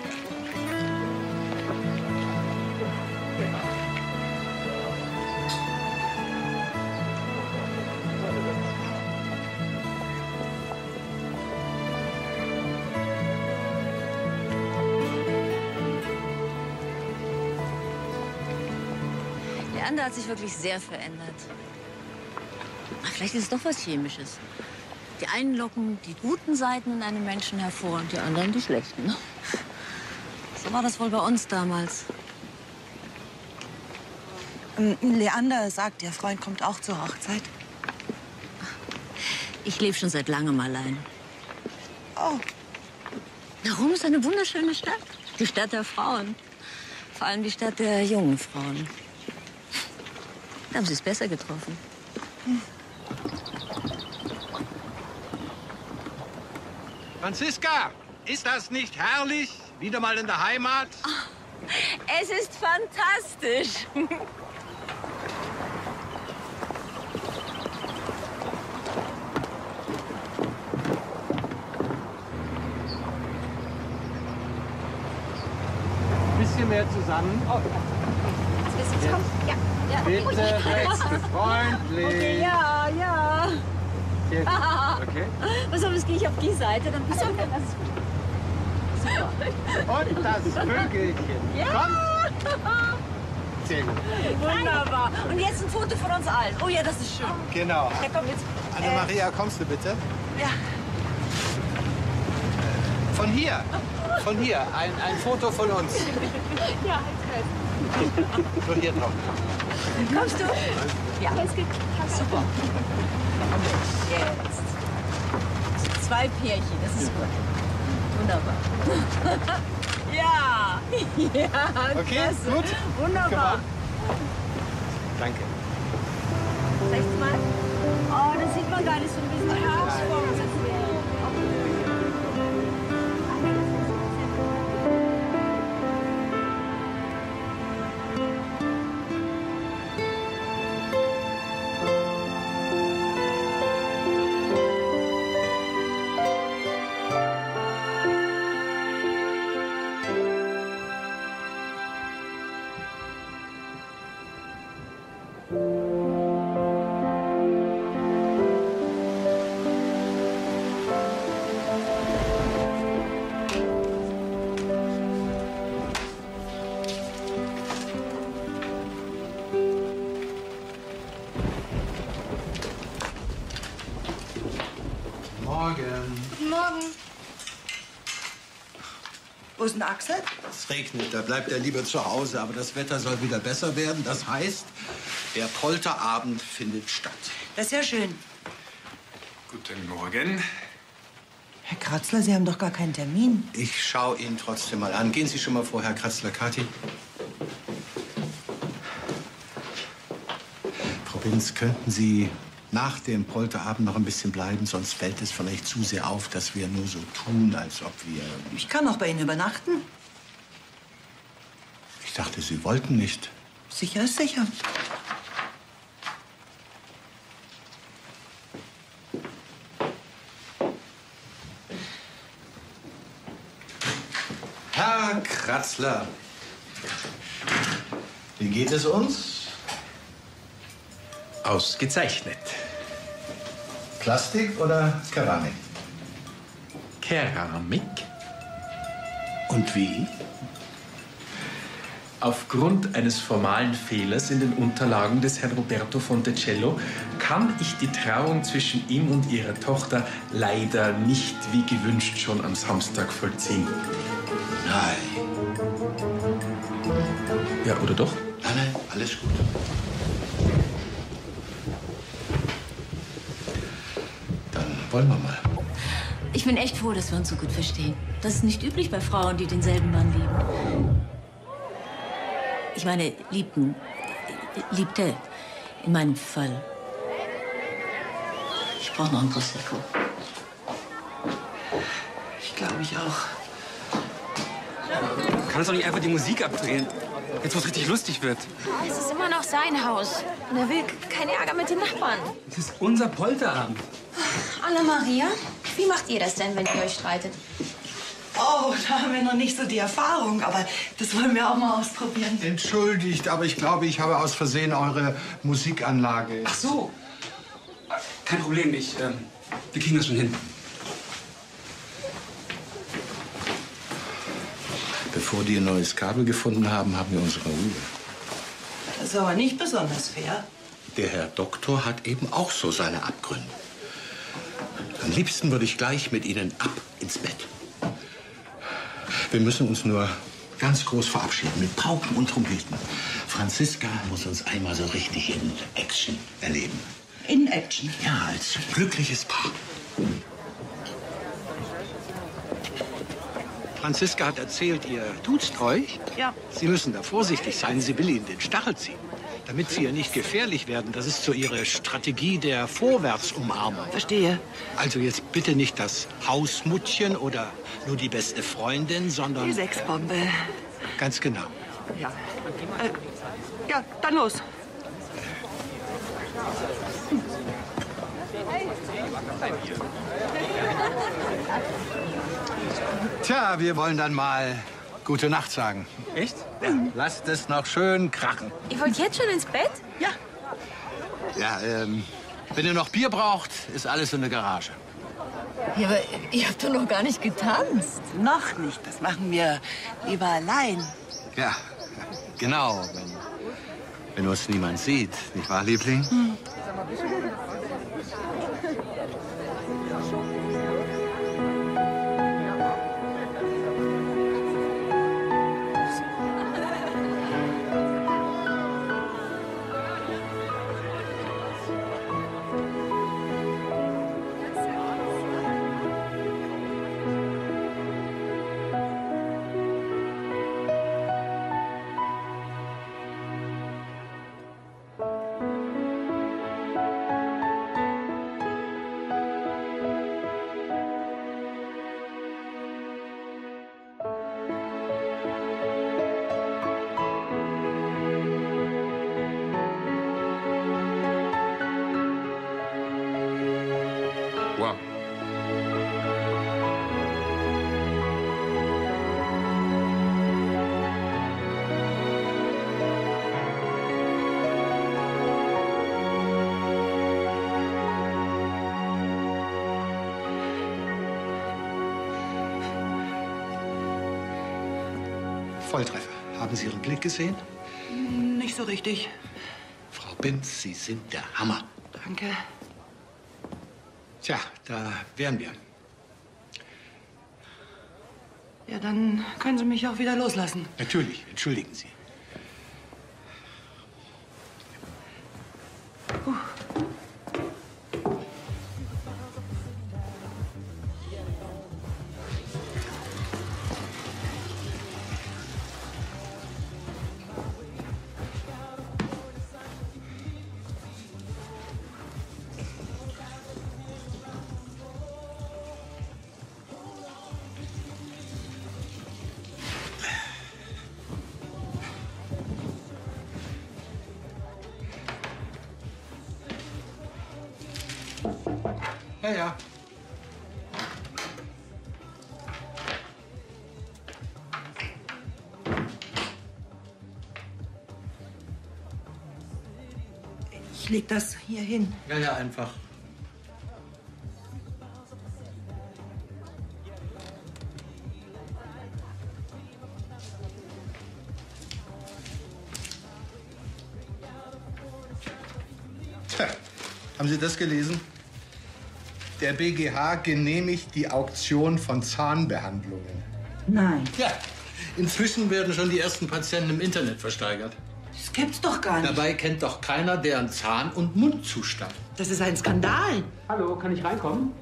Leander hat sich wirklich sehr verändert. Ach, vielleicht ist es doch was Chemisches. Die einen locken die guten Seiten in einem Menschen hervor und die anderen die schlechten. So war das wohl bei uns damals. Ähm, Leander sagt, ihr Freund kommt auch zur Hochzeit. Ich lebe schon seit langem allein. Oh. Rom ist eine wunderschöne Stadt. Die Stadt der Frauen. Vor allem die Stadt der jungen Frauen. Da haben sie es besser getroffen. Hm. Franziska, ist das nicht herrlich? Wieder mal in der Heimat? Oh, es ist fantastisch. Bisschen mehr zusammen. Oh. Jetzt. Ja, ja. Bitte wechsel freundlich. Okay, ja, ja. Sehr gut. Okay. Was soll, jetzt gehe ich auf die Seite, dann bist du okay. Super. Und das Vögelchen. Ja. Kommt. Sehr gut. Wunderbar. Und jetzt ein Foto von uns allen. Oh ja, das ist schön. Genau. Ja, komm jetzt. Anna-Maria, kommst du bitte? Ja. Von hier. Von hier. Ein, ein Foto von uns. Ja, jetzt. So hier drauf. Kommst du? Ja, es geht. Super. Jetzt. Zwei Pärchen, das ist gut. Wunderbar. Ja. Ja, okay, klasse. gut. Wunderbar. Danke. Rechts mal. Oh, das sieht man gar nicht so ein bisschen Herbstform. Morgen. Guten Morgen. Wo ist denn Axel? Es regnet, da bleibt er lieber zu Hause. Aber das Wetter soll wieder besser werden. Das heißt, der Polterabend findet statt. Das ist ja schön. Guten Morgen. Herr Kratzler, Sie haben doch gar keinen Termin. Ich schaue ihn trotzdem mal an. Gehen Sie schon mal vor, Herr Kratzler. Kathi. Frau Binz, könnten Sie nach dem Polterabend noch ein bisschen bleiben? Sonst fällt es vielleicht zu sehr auf, dass wir nur so tun, als ob wir... Ich kann auch bei Ihnen übernachten. Ich dachte, Sie wollten nicht. Sicher ist sicher. Herr Kratzler, wie geht es uns? Ausgezeichnet. Plastik oder Keramik? Keramik? Und wie? Aufgrund eines formalen Fehlers in den Unterlagen des Herrn Roberto Fontecello kann ich die Trauung zwischen ihm und ihrer Tochter leider nicht wie gewünscht schon am Samstag vollziehen. Nein. Ja, oder doch? Nein, nein, alles gut. Dann wollen wir mal. Ich bin echt froh, dass wir uns so gut verstehen. Das ist nicht üblich bei Frauen, die denselben Mann lieben. Ich meine, liebten, liebte, in meinem Fall. Ich brauche noch ein Prosecco. Ich glaube, ich auch. Du kannst doch nicht einfach die Musik abdrehen. Jetzt, wo es richtig lustig wird. Es ist immer noch sein Haus. Und er will keinen Ärger mit den Nachbarn. Es ist unser Polterabend. Anna-Maria, wie macht ihr das denn, wenn ihr euch streitet? Oh, da haben wir noch nicht so die Erfahrung, aber das wollen wir auch mal ausprobieren. Entschuldigt, aber ich glaube, ich habe aus Versehen eure Musikanlage. Ach so. Kein Problem, ich, ähm, wir kriegen das schon hin. Bevor die ein neues Kabel gefunden haben, haben wir unsere Ruhe. Das ist aber nicht besonders fair. Der Herr Doktor hat eben auch so seine Abgründe. Am liebsten würde ich gleich mit Ihnen ab ins Bett. Wir müssen uns nur ganz groß verabschieden, mit Pauken und Trompeten. Franziska muss uns einmal so richtig in Action erleben. In Action? Ja, als glückliches Paar. Franziska hat erzählt, ihr duzt euch. Ja. Sie müssen da vorsichtig sein, sie will Ihnen den Stachel ziehen. Damit Sie ihr nicht gefährlich werden, das ist so Ihre Strategie der Vorwärtsumarmung. Verstehe. Also jetzt bitte nicht das Hausmuttchen oder nur die beste Freundin, sondern... Die Sexbombe. Ganz genau. Ja. Äh, ja, dann los. Tja, wir wollen dann mal gute Nacht sagen. Echt? Ja, lasst es noch schön krachen. Ihr wollt jetzt schon ins Bett? Ja. Ja, ähm, wenn ihr noch Bier braucht, ist alles in der Garage. Ja, aber ihr habt doch noch gar nicht getanzt. Noch nicht. Das machen wir lieber allein. Ja, genau. Wenn, wenn uns niemand sieht, nicht wahr, Liebling? Hm. Wow. Volltreffer. Haben Sie Ihren Blick gesehen? Nicht so richtig. Frau Binz, Sie sind der Hammer. Danke. Tja, da wären wir. Ja, dann können Sie mich auch wieder loslassen. Natürlich, entschuldigen Sie. Puh. Ja, ja. Ich leg das hier hin. Ja, ja, einfach. Tja, haben Sie das gelesen? Der B G H genehmigt die Auktion von Zahnbehandlungen. Nein. Ja, inzwischen werden schon die ersten Patienten im Internet versteigert. Das gibt's doch gar nicht. Dabei kennt doch keiner deren Zahn- und Mundzustand. Das ist ein Skandal. Hallo, kann ich reinkommen?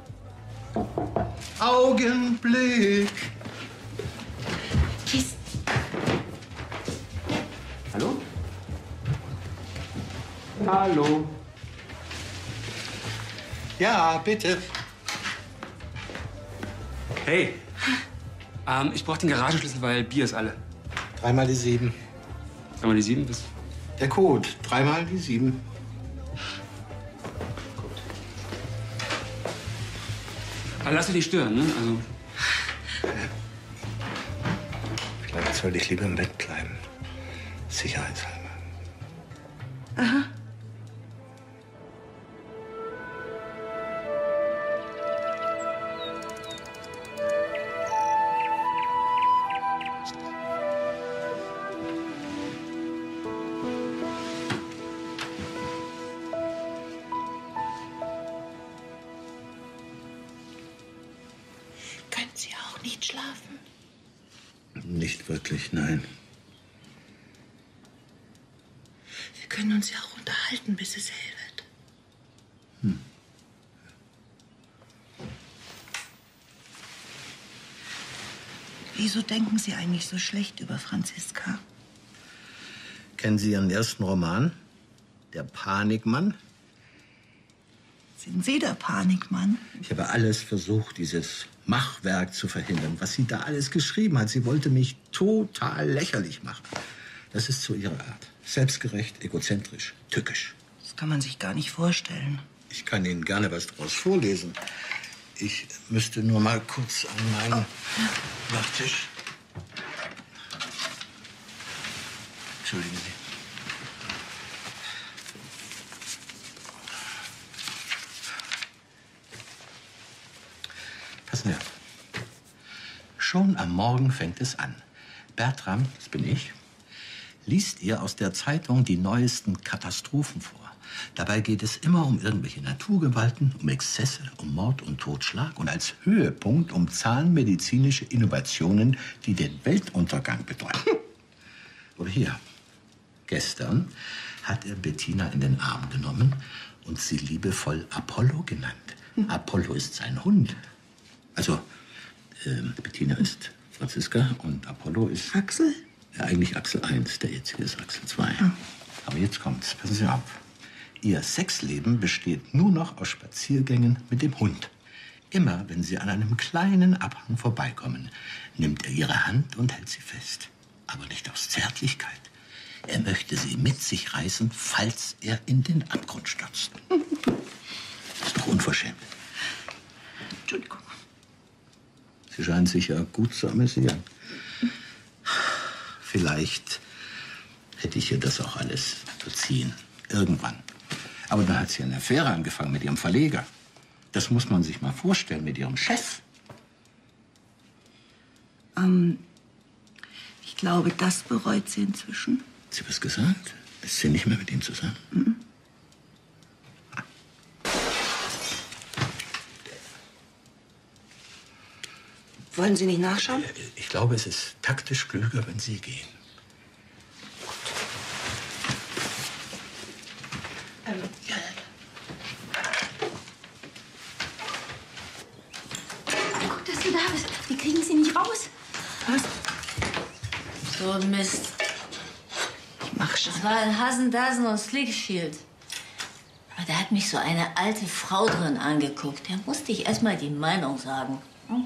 Augenblick. Kiss. Hallo? Hallo. Ja, bitte. Hey, ähm, ich brauche den Garagenschlüssel, weil Bier ist alle. Dreimal die sieben. Dreimal die sieben? Bis Der Code. Dreimal die sieben. Aber lass dich nicht stören, ne? Also. Vielleicht sollte ich lieber im Bett bleiben. Sicherheitshalber. Aha. Können Sie auch nicht schlafen? Nicht wirklich, nein. Wir können uns ja auch unterhalten, bis es hell wird. Hm. Wieso denken Sie eigentlich so schlecht über Franziska? Kennen Sie Ihren ersten Roman? Der Panikmann? Sind Sie der Panikmann? Ich habe alles versucht, dieses Machwerk zu verhindern, was sie da alles geschrieben hat. Sie wollte mich total lächerlich machen. Das ist so ihre Art. Selbstgerecht, egozentrisch, tückisch. Das kann man sich gar nicht vorstellen. Ich kann Ihnen gerne was daraus vorlesen. Ich müsste nur mal kurz an meinen oh. Nachttisch. Entschuldigen Sie. Passen Sie auf. Schon am Morgen fängt es an. Bertram, das bin ich, liest ihr aus der Zeitung die neuesten Katastrophen vor. Dabei geht es immer um irgendwelche Naturgewalten, um Exzesse, um Mord und Totschlag und als Höhepunkt um zahnmedizinische Innovationen, die den Weltuntergang bedeuten. Oder hier. Gestern hat er Bettina in den Arm genommen und sie liebevoll Apollo genannt. Apollo ist sein Hund. Also, äh, Bettina ist Franziska und Apollo ist... Axel? Ja, eigentlich Axel eins, der jetzige ist Axel zwei. Oh. Aber jetzt kommt's, passen Sie auf. Ihr Sexleben besteht nur noch aus Spaziergängen mit dem Hund. Immer, wenn Sie an einem kleinen Abhang vorbeikommen, nimmt er Ihre Hand und hält sie fest. Aber nicht aus Zärtlichkeit. Er möchte sie mit sich reißen, falls er in den Abgrund stürzt. Das ist doch unverschämt. Entschuldigung. Sie scheinen sich ja gut zu amüsieren. Vielleicht hätte ich ihr das auch alles verziehen. Irgendwann. Aber dann hat sie eine Affäre angefangen mit ihrem Verleger. Das muss man sich mal vorstellen, mit ihrem Chef. Ähm, ich glaube, das bereut sie inzwischen. Hat sie was gesagt? Ist sie nicht mehr mit ihm zusammen? Mhm. Wollen Sie nicht nachschauen? Ich glaube, es ist taktisch klüger, wenn Sie gehen. Ähm, ja. Gut, dass du da bist. Wir kriegen sie nicht raus. Was? So ein Mist. Ich mach schon. Das war ein Hasendasen und Slick Shield. Aber da hat mich so eine alte Frau drin angeguckt. Da musste ich erst mal die Meinung sagen. Hm?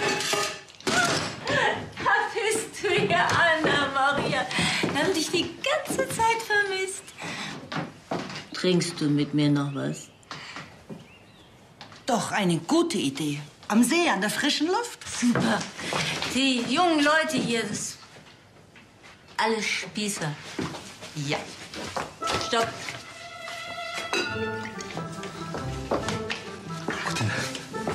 Da bist du ja, Anna-Maria. Wir haben dich die ganze Zeit vermisst. Trinkst du mit mir noch was? Doch, eine gute Idee. Am See, an der frischen Luft. Super. Die jungen Leute hier, das ist alles Spießer. Ja. Stopp. Gute Nacht.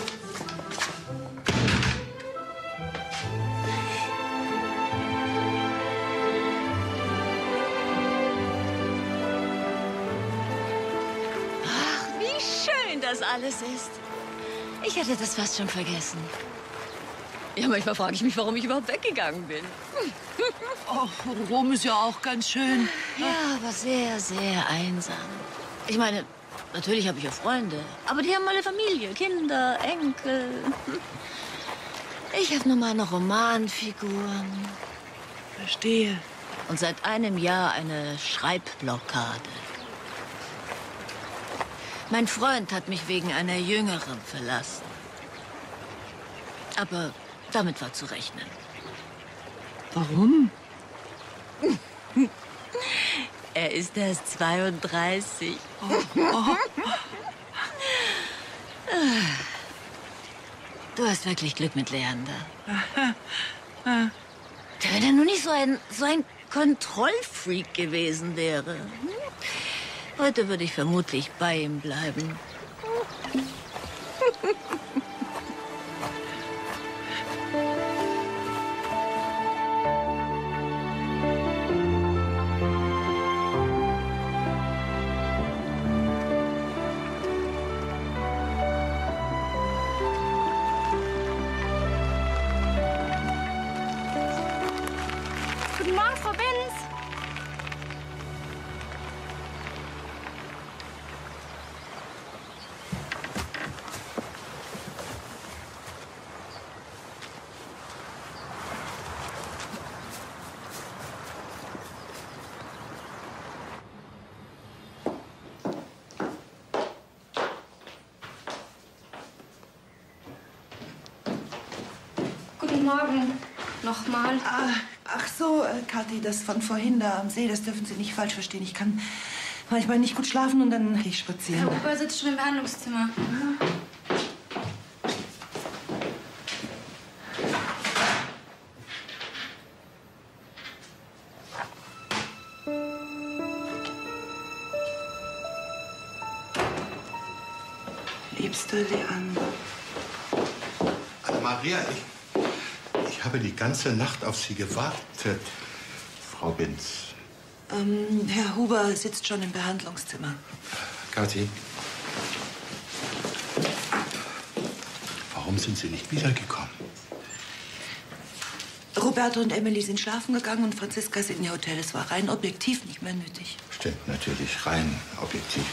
Ach, wie schön das alles ist. Ich hatte das fast schon vergessen. Ja, manchmal frage ich mich, warum ich überhaupt weggegangen bin. Oh, Rom ist ja auch ganz schön. Ja, aber sehr, sehr einsam. Ich meine, natürlich habe ich ja Freunde, aber die haben alle Familie, Kinder, Enkel. Ich habe nur meine Romanfiguren. Verstehe. Und seit einem Jahr eine Schreibblockade. Mein Freund hat mich wegen einer Jüngeren verlassen. Aber damit war zu rechnen. Warum? Er ist erst zweiunddreißig. Oh, oh. Du hast wirklich Glück mit Leander. Wenn er nur nicht so ein, so ein Kontrollfreak gewesen wäre. Heute würde ich vermutlich bei ihm bleiben. Guten Morgen, Frau Binz. Guten Morgen. Nochmal. Ah, ach so, äh, Kathi, das von vorhin da am See, das dürfen Sie nicht falsch verstehen. Ich kann manchmal nicht gut schlafen und dann gehe ich spazieren. Herr Huber sitzt schon im Behandlungszimmer. Liebste Leander. Anna-Maria, ich, ich habe die ganze Nacht auf Sie gewartet, Frau Binz. Ähm, Herr Huber sitzt schon im Behandlungszimmer. Kathi, warum sind Sie nicht wiedergekommen? Roberto und Emily sind schlafen gegangen und Franziska ist in ihr Hotel. Es war rein objektiv nicht mehr nötig. Stimmt, natürlich, rein objektiv.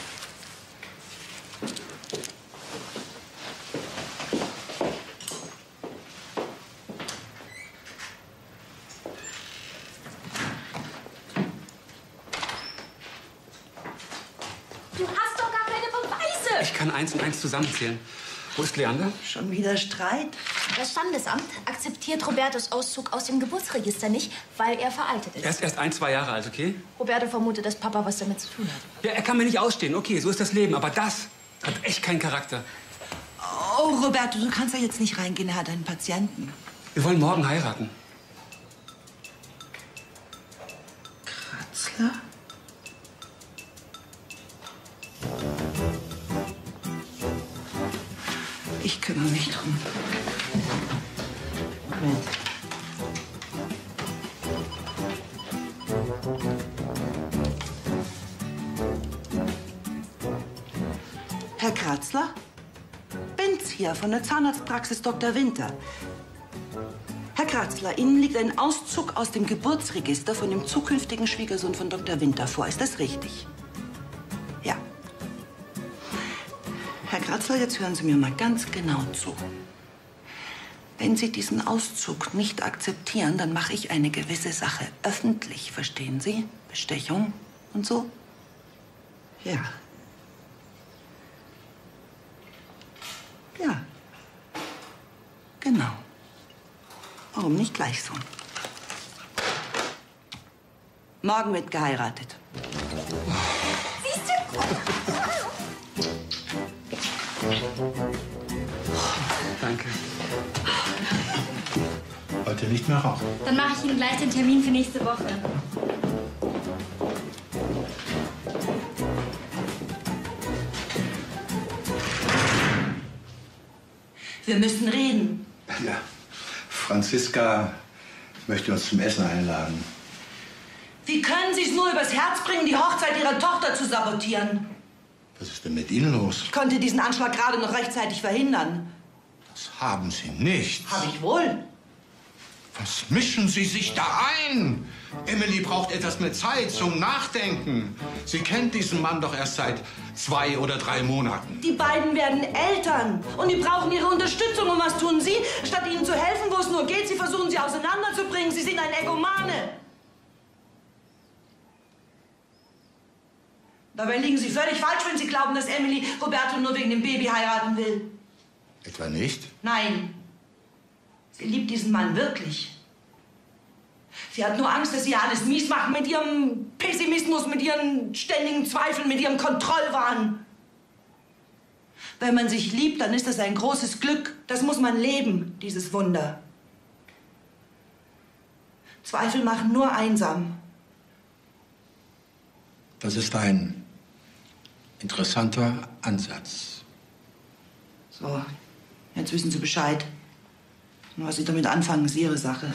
Du hast doch gar keine Beweise. Ich kann eins und eins zusammenzählen. Wo ist Leander? Schon wieder Streit? Das Standesamt akzeptiert Robertos Auszug aus dem Geburtsregister nicht, weil er veraltet ist. Er ist erst ein, zwei Jahre alt, okay? Roberto vermutet, dass Papa was damit zu tun hat. Ja, er kann mir nicht ausstehen. Okay, so ist das Leben. Aber das hat echt keinen Charakter. Oh, Roberto, du kannst da jetzt nicht reingehen. Er hat einen Patienten. Wir wollen morgen heiraten. Kratzler? Ich kümmere mich drum. Moment. Herr Kratzler? Binz hier von der Zahnarztpraxis Doktor Winter. Herr Kratzler, Ihnen liegt ein Auszug aus dem Geburtsregister von dem zukünftigen Schwiegersohn von Doktor Winter vor. Ist das richtig? Ja. Herr Kratzler, jetzt hören Sie mir mal ganz genau zu. Wenn Sie diesen Auszug nicht akzeptieren, dann mache ich eine gewisse Sache öffentlich, verstehen Sie? Bestechung und so. Ja. Ja. Genau. Warum nicht gleich so? Morgen wird geheiratet. Siehst du? Danke. Heute nicht mehr rauchen. Dann mache ich Ihnen gleich den Termin für nächste Woche. Wir müssen reden. Ja. Franziska möchte uns zum Essen einladen. Wie können Sie es nur übers Herz bringen, die Hochzeit Ihrer Tochter zu sabotieren? Was ist denn mit Ihnen los? Ich konnte diesen Anschlag gerade noch rechtzeitig verhindern. Das haben Sie nicht. Habe ich wohl. Was mischen Sie sich da ein? Emily braucht etwas mehr Zeit zum Nachdenken. Sie kennt diesen Mann doch erst seit zwei oder drei Monaten. Die beiden werden Eltern und die brauchen Ihre Unterstützung. Und was tun Sie? Statt ihnen zu helfen, wo es nur geht, Sie versuchen sie auseinanderzubringen. Sie sind ein Egomane. Dabei liegen Sie völlig falsch, wenn Sie glauben, dass Emily Roberto nur wegen dem Baby heiraten will. Etwa nicht? Nein. Sie liebt diesen Mann wirklich. Sie hat nur Angst, dass Sie alles mies machen mit ihrem Pessimismus, mit ihren ständigen Zweifeln, mit ihrem Kontrollwahn. Wenn man sich liebt, dann ist das ein großes Glück. Das muss man leben, dieses Wunder. Zweifel machen nur einsam. Das ist ein interessanter Ansatz. So, jetzt wissen Sie Bescheid. Und was Sie damit anfangen, ist Ihre Sache.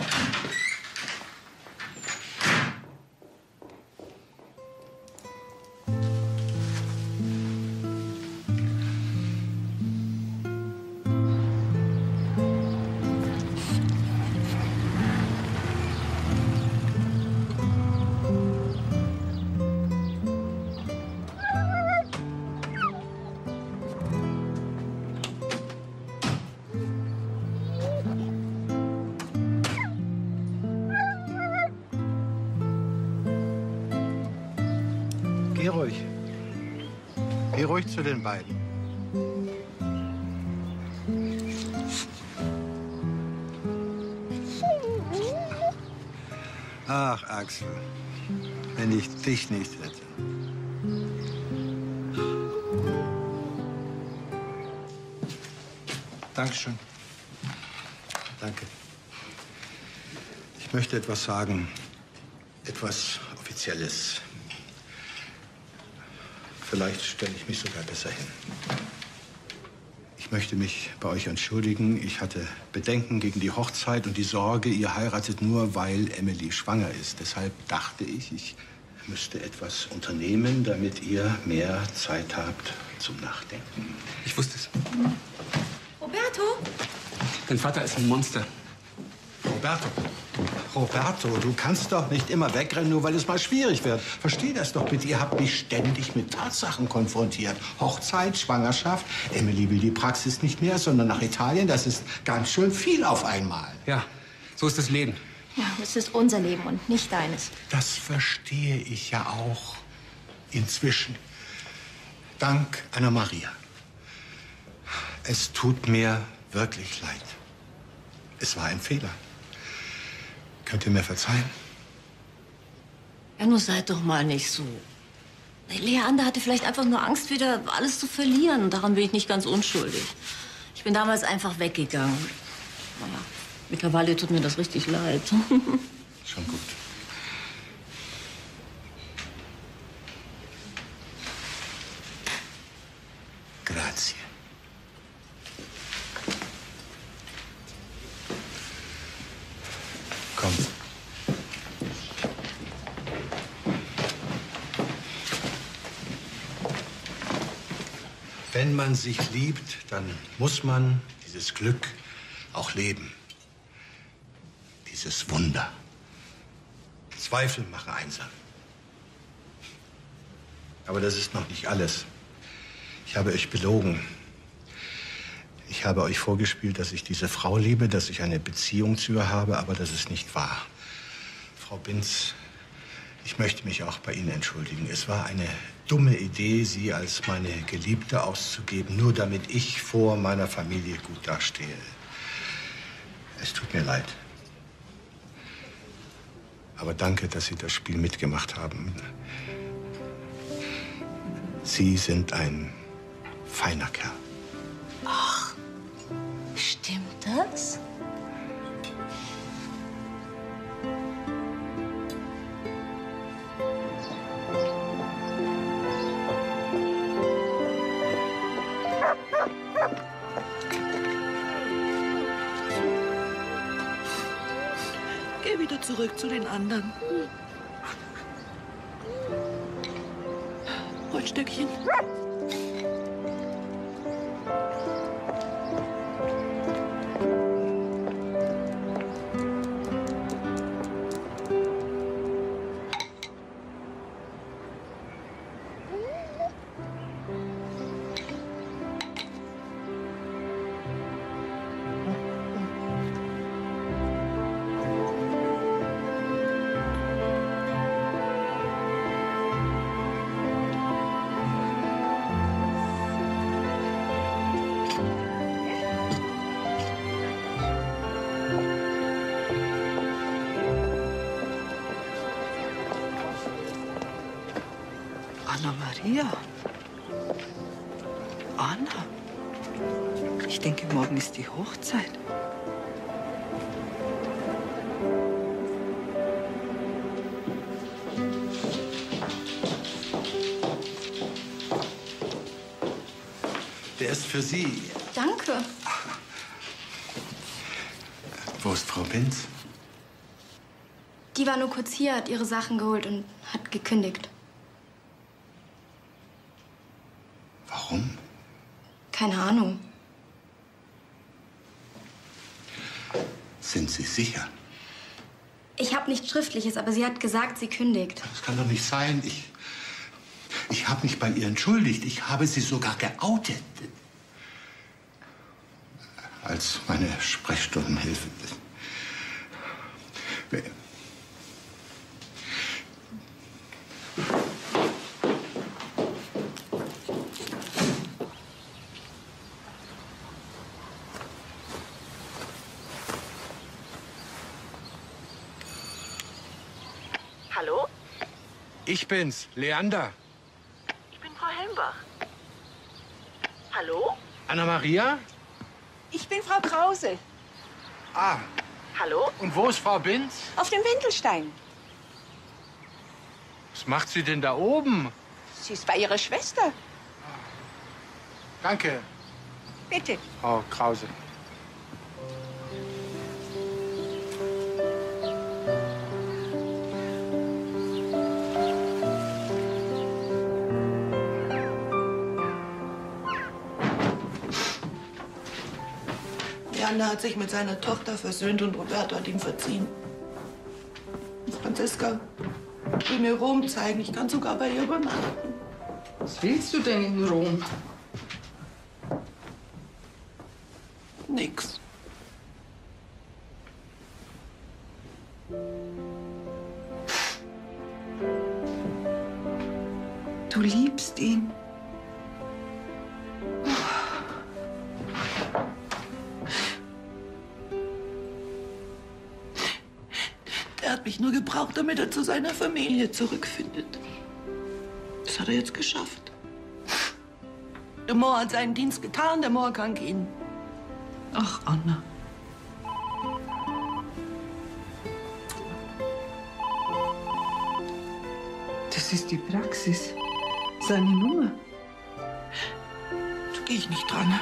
Geh ruhig. Geh ruhig zu den beiden. Ach, Axel, wenn ich dich nicht hätte. Dankeschön. Danke. Ich möchte etwas sagen. Etwas Offizielles. Vielleicht stelle ich mich sogar besser hin. Ich möchte mich bei euch entschuldigen. Ich hatte Bedenken gegen die Hochzeit und die Sorge, ihr heiratet nur, weil Emily schwanger ist. Deshalb dachte ich, ich müsste etwas unternehmen, damit ihr mehr Zeit habt zum Nachdenken. Ich wusste es. Roberto? Dein Vater ist ein Monster. Roberto, Roberto, du kannst doch nicht immer wegrennen, nur weil es mal schwierig wird. Versteh das doch bitte. Ihr habt mich ständig mit Tatsachen konfrontiert. Hochzeit, Schwangerschaft. Emily will die Praxis nicht mehr, sondern nach Italien. Das ist ganz schön viel auf einmal. Ja, so ist das Leben. Ja, es ist unser Leben und nicht deines. Das verstehe ich ja auch inzwischen. Dank Anna-Maria. Es tut mir wirklich leid. Es war ein Fehler. Könnt ihr mir verzeihen? Ja, nur seid doch mal nicht so. Leander hatte vielleicht einfach nur Angst, wieder alles zu verlieren. Daran bin ich nicht ganz unschuldig. Ich bin damals einfach weggegangen. Naja, mittlerweile tut mir das richtig leid. Schon gut. Grazie. Komm. Wenn man sich liebt, dann muss man dieses Glück auch leben. Dieses Wunder. Zweifel machen einsam. Aber das ist noch nicht alles. Ich habe euch belogen. Ich habe euch vorgespielt, dass ich diese Frau liebe, dass ich eine Beziehung zu ihr habe, aber das ist nicht wahr. Frau Binz, ich möchte mich auch bei Ihnen entschuldigen. Es war eine dumme Idee, Sie als meine Geliebte auszugeben, nur damit ich vor meiner Familie gut dastehe. Es tut mir leid. Aber danke, dass Sie das Spiel mitgemacht haben. Sie sind ein feiner Kerl. Ach, stimmt das? Geh wieder zurück zu den anderen. Brotstückchen. Anna Maria. Anna. Ich denke, morgen ist die Hochzeit. Der ist für Sie. Danke. Wo ist Frau Binz? Die war nur kurz hier, hat ihre Sachen geholt und hat gekündigt. Warum? Keine Ahnung. Sind Sie sicher? Ich habe nichts Schriftliches, aber sie hat gesagt, sie kündigt. Das kann doch nicht sein. Ich, ich habe mich bei ihr entschuldigt. Ich habe sie sogar geoutet. Als meine Sprechstundenhilfe. Hallo? Ich bin's, Leander. Ich bin Frau Helmbach. Hallo? Anna Maria? Ich bin Frau Krause. Ah. Hallo? Und wo ist Frau Binz? Auf dem Wendelstein. Was macht sie denn da oben? Sie ist bei ihrer Schwester. Danke, Bitte. Frau Krause. Leander hat sich mit seiner Tochter versöhnt und Roberto hat ihm verziehen. Franziska will mir Rom zeigen. Ich kann sogar bei ihr übernachten. Was willst du denn in Rom? Nix. Du liebst ihn. Er hat mich nur gebraucht, damit er zu seiner Familie zurückfindet. Das hat er jetzt geschafft. Der Moor hat seinen Dienst getan, der Moor kann gehen. Ach, Anna. Das ist die Praxis. Seine Nummer. Da gehe ich nicht dran.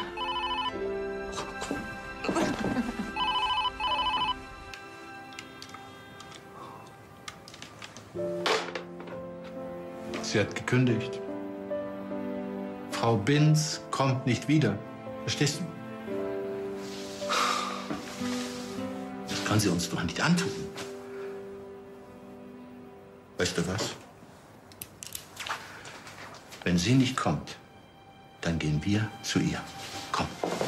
Sie hat gekündigt. Frau Binz kommt nicht wieder. Verstehst du? Das kann sie uns doch nicht antun. Weißt du was? Wenn sie nicht kommt, dann gehen wir zu ihr. Komm.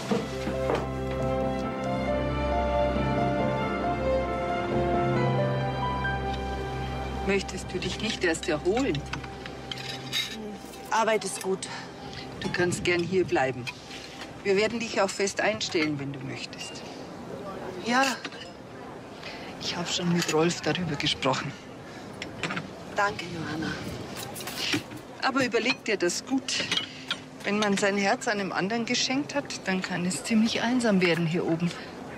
Möchtest du dich nicht erst erholen? Arbeit ist gut. Du kannst gern hier bleiben. Wir werden dich auch fest einstellen, wenn du möchtest. Ja, Ich habe schon mit Rolf darüber gesprochen. danke, Johanna. Aber überleg dir das gut. Wenn man sein Herz einem anderen geschenkt hat, dann kann es ziemlich einsam werden hier oben.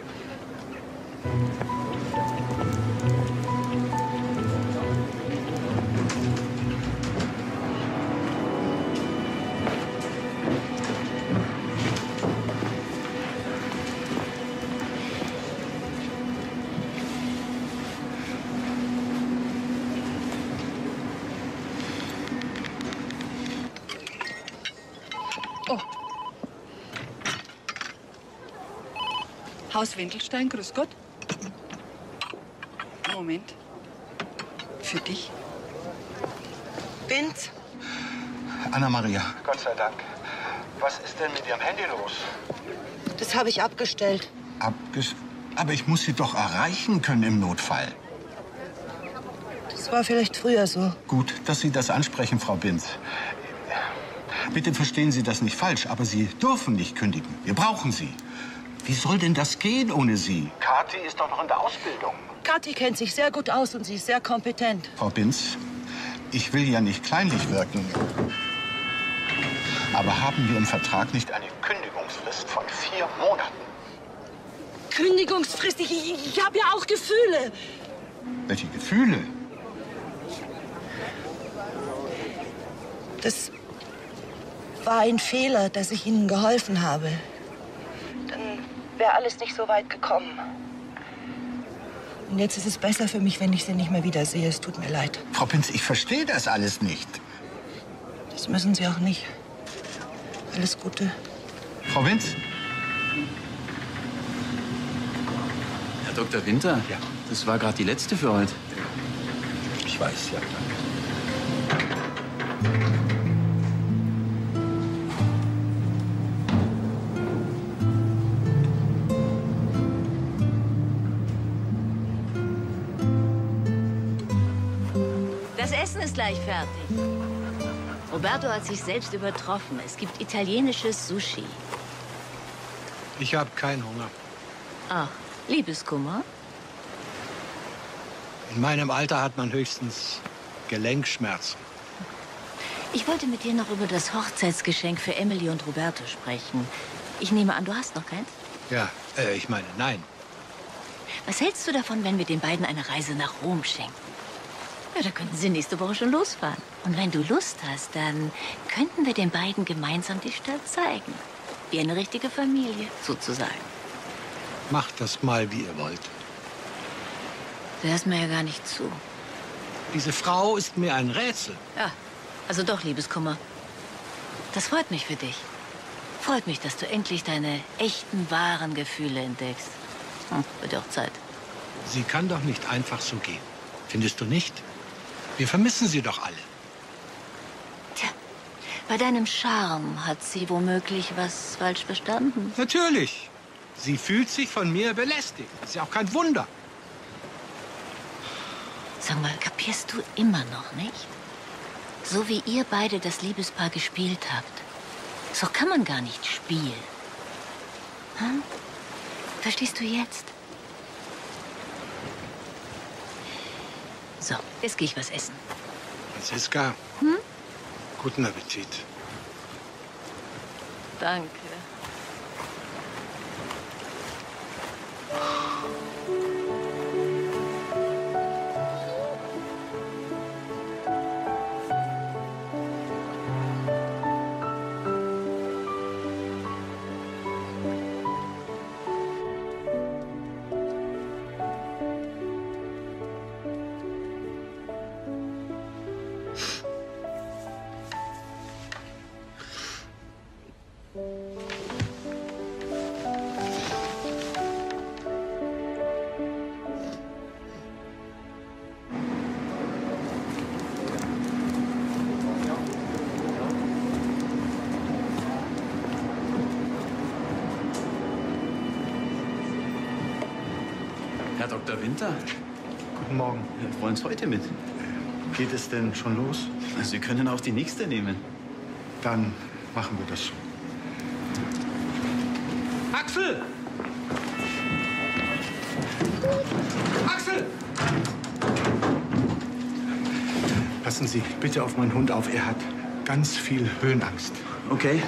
Oh. Haus Wendelstein, grüß Gott. Moment. Für dich. Binz? Anna-Maria. Gott sei Dank. Was ist denn mit Ihrem Handy los? Das habe ich abgestellt. Abges Aber ich muss Sie doch erreichen können im Notfall. Das war vielleicht früher so. Gut, dass Sie das ansprechen, Frau Binz. Bitte verstehen Sie das nicht falsch, aber Sie dürfen nicht kündigen. Wir brauchen Sie. Wie soll denn das gehen ohne Sie? Kathi ist doch noch in der Ausbildung. Kathi kennt sich sehr gut aus und sie ist sehr kompetent. Frau Binz, ich will ja nicht kleinlich wirken. Aber haben wir im Vertrag nicht eine Kündigungsfrist von vier Monaten. Kündigungsfrist? Ich, ich, ich habe ja auch Gefühle. Welche Gefühle? Das war ein Fehler, dass ich Ihnen geholfen habe. Dann wäre alles nicht so weit gekommen. Und jetzt ist es besser für mich, wenn ich Sie nicht mehr wiedersehe. Es tut mir leid. Frau Binz, ich verstehe das alles nicht. Das müssen Sie auch nicht. Alles Gute. Frau Binz? Herr Doktor Winter, ja. Das war gerade die letzte für heute. Ich weiß, ja. Das Essen ist gleich fertig. Roberto hat sich selbst übertroffen. Es gibt italienisches Sushi. Ich habe keinen Hunger. Ach, Liebeskummer? In meinem Alter hat man höchstens Gelenkschmerzen. Ich wollte mit dir noch über das Hochzeitsgeschenk für Emily und Roberto sprechen. Ich nehme an, du hast noch keins? Ja, äh, ich meine, nein. Was hältst du davon, wenn wir den beiden eine Reise nach Rom schenken? Ja, da könnten sie nächste Woche schon losfahren. Und wenn du Lust hast, dann könnten wir den beiden gemeinsam die Stadt zeigen. Wie eine richtige Familie, sozusagen. Macht das mal, wie ihr wollt. Du hörst mir ja gar nicht zu. Diese Frau ist mir ein Rätsel. Ja, also doch, Liebeskummer. Das freut mich für dich. Freut mich, dass du endlich deine echten, wahren Gefühle entdeckst. Hm, wird ja auch Zeit. Sie kann doch nicht einfach so gehen. Findest du nicht? Wir vermissen sie doch alle. Tja, bei deinem Charme hat sie womöglich was falsch verstanden. Natürlich. Sie fühlt sich von mir belästigt. Ist ja auch kein Wunder. Sag mal, kapierst du immer noch nicht? So wie ihr beide das Liebespaar gespielt habt, so kann man gar nicht spielen. Hm? Verstehst du jetzt? So, jetzt gehe ich was essen. Franziska, Hm? guten Appetit. Danke. Herr Doktor Winter. Guten Morgen. Wir wollen es heute mit. Geht es denn schon los? Sie können auch die nächste nehmen. Dann machen wir das so. Axel! Axel! Passen Sie bitte auf meinen Hund auf. Er hat ganz viel Höhenangst. Okay.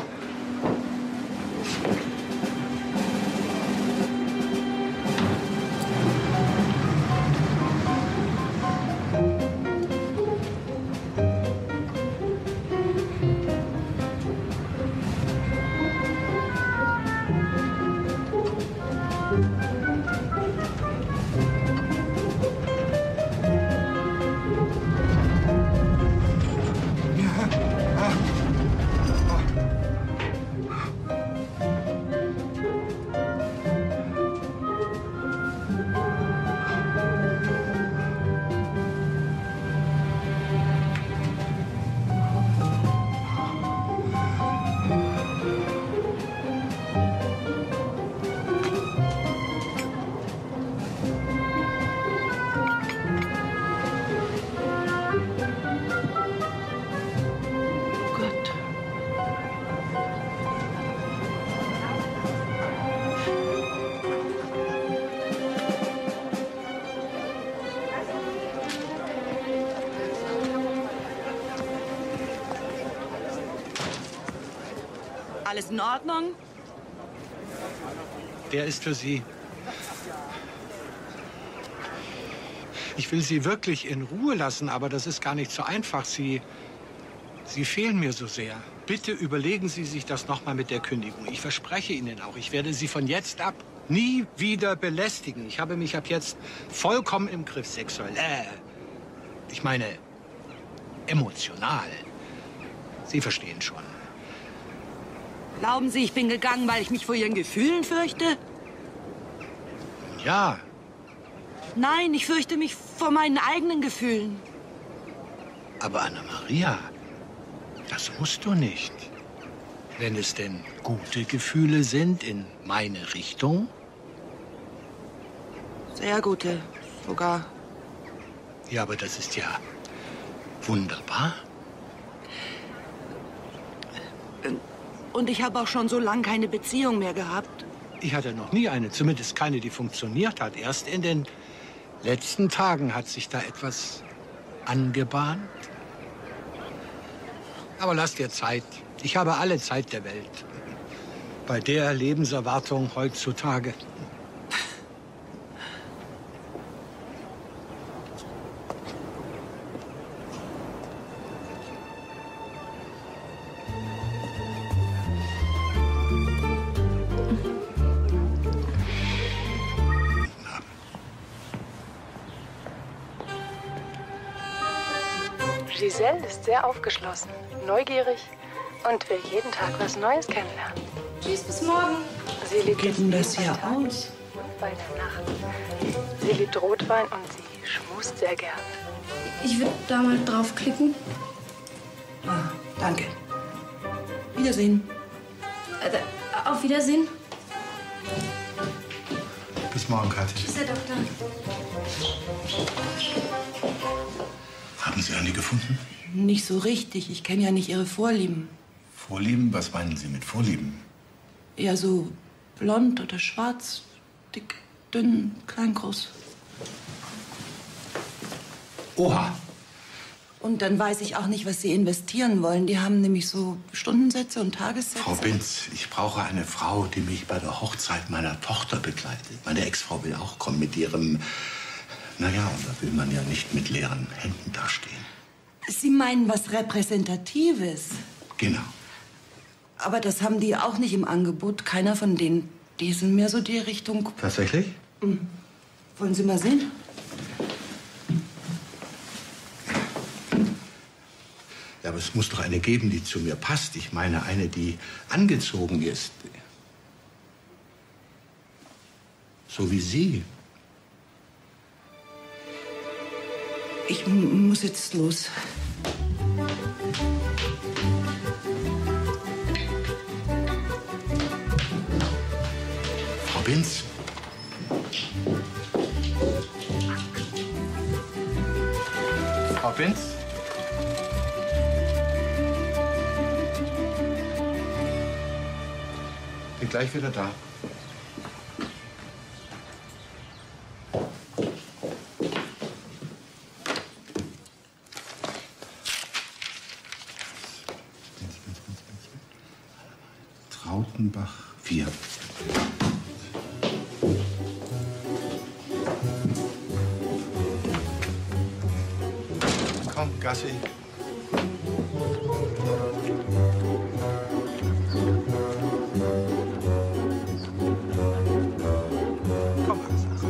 Alles in Ordnung? Der ist für Sie. Ich will Sie wirklich in Ruhe lassen, aber das ist gar nicht so einfach. Sie, Sie fehlen mir so sehr. Bitte überlegen Sie sich das noch mal mit der Kündigung. Ich verspreche Ihnen auch, ich werde Sie von jetzt ab nie wieder belästigen. Ich habe mich ab jetzt vollkommen im Griff, sexuell. Äh, ich meine, emotional. Sie verstehen schon. Glauben Sie, ich bin gegangen, weil ich mich vor Ihren Gefühlen fürchte? Ja. Nein, ich fürchte mich vor meinen eigenen Gefühlen. Aber Anna-Maria, das musst du nicht. Wenn es denn gute Gefühle sind in meine Richtung. Sehr gute, sogar. Ja, aber das ist ja wunderbar. Und ich habe auch schon so lange keine Beziehung mehr gehabt. Ich hatte noch nie eine, zumindest keine, die funktioniert hat. Erst in den letzten Tagen hat sich da etwas angebahnt. Aber lass dir Zeit. Ich habe alle Zeit der Welt. Bei der Lebenserwartung heutzutage. Giselle ist sehr aufgeschlossen, neugierig und will jeden Tag was Neues kennenlernen. Tschüss, bis morgen. Sie liebt Wie geht denn das hier aus? und bei der Nacht. Sie liebt Rotwein und sie schmust sehr gern. Ich würde da mal draufklicken. Ah, danke. Wiedersehen. Äh, auf Wiedersehen. Bis morgen, Kathi. Tschüss, Herr Doktor. Haben Sie Annie gefunden? Nicht so richtig. Ich kenne ja nicht Ihre Vorlieben. Vorlieben? Was meinen Sie mit Vorlieben? Eher so blond oder schwarz, dick, dünn, klein, groß. Oha. Und dann weiß ich auch nicht, was Sie investieren wollen. Die haben nämlich so Stundensätze und Tagessätze. Frau Binz, ich brauche eine Frau, die mich bei der Hochzeit meiner Tochter begleitet. Meine Ex-Frau will auch kommen mit ihrem... Naja, und da will man ja nicht mit leeren Händen dastehen. Sie meinen was Repräsentatives? Genau. Aber das haben die auch nicht im Angebot. Keiner von denen. Die sind mehr so die Richtung... Tatsächlich? Hm. Wollen Sie mal sehen? Ja, Ja, aber es muss doch eine geben, die zu mir passt. Ich meine, eine, die angezogen ist. So wie Sie. Ich m- muss jetzt los. Frau Binz. Frau Binz? Bin gleich wieder da. Trautenbach vier. Komm, Gassi. Komm,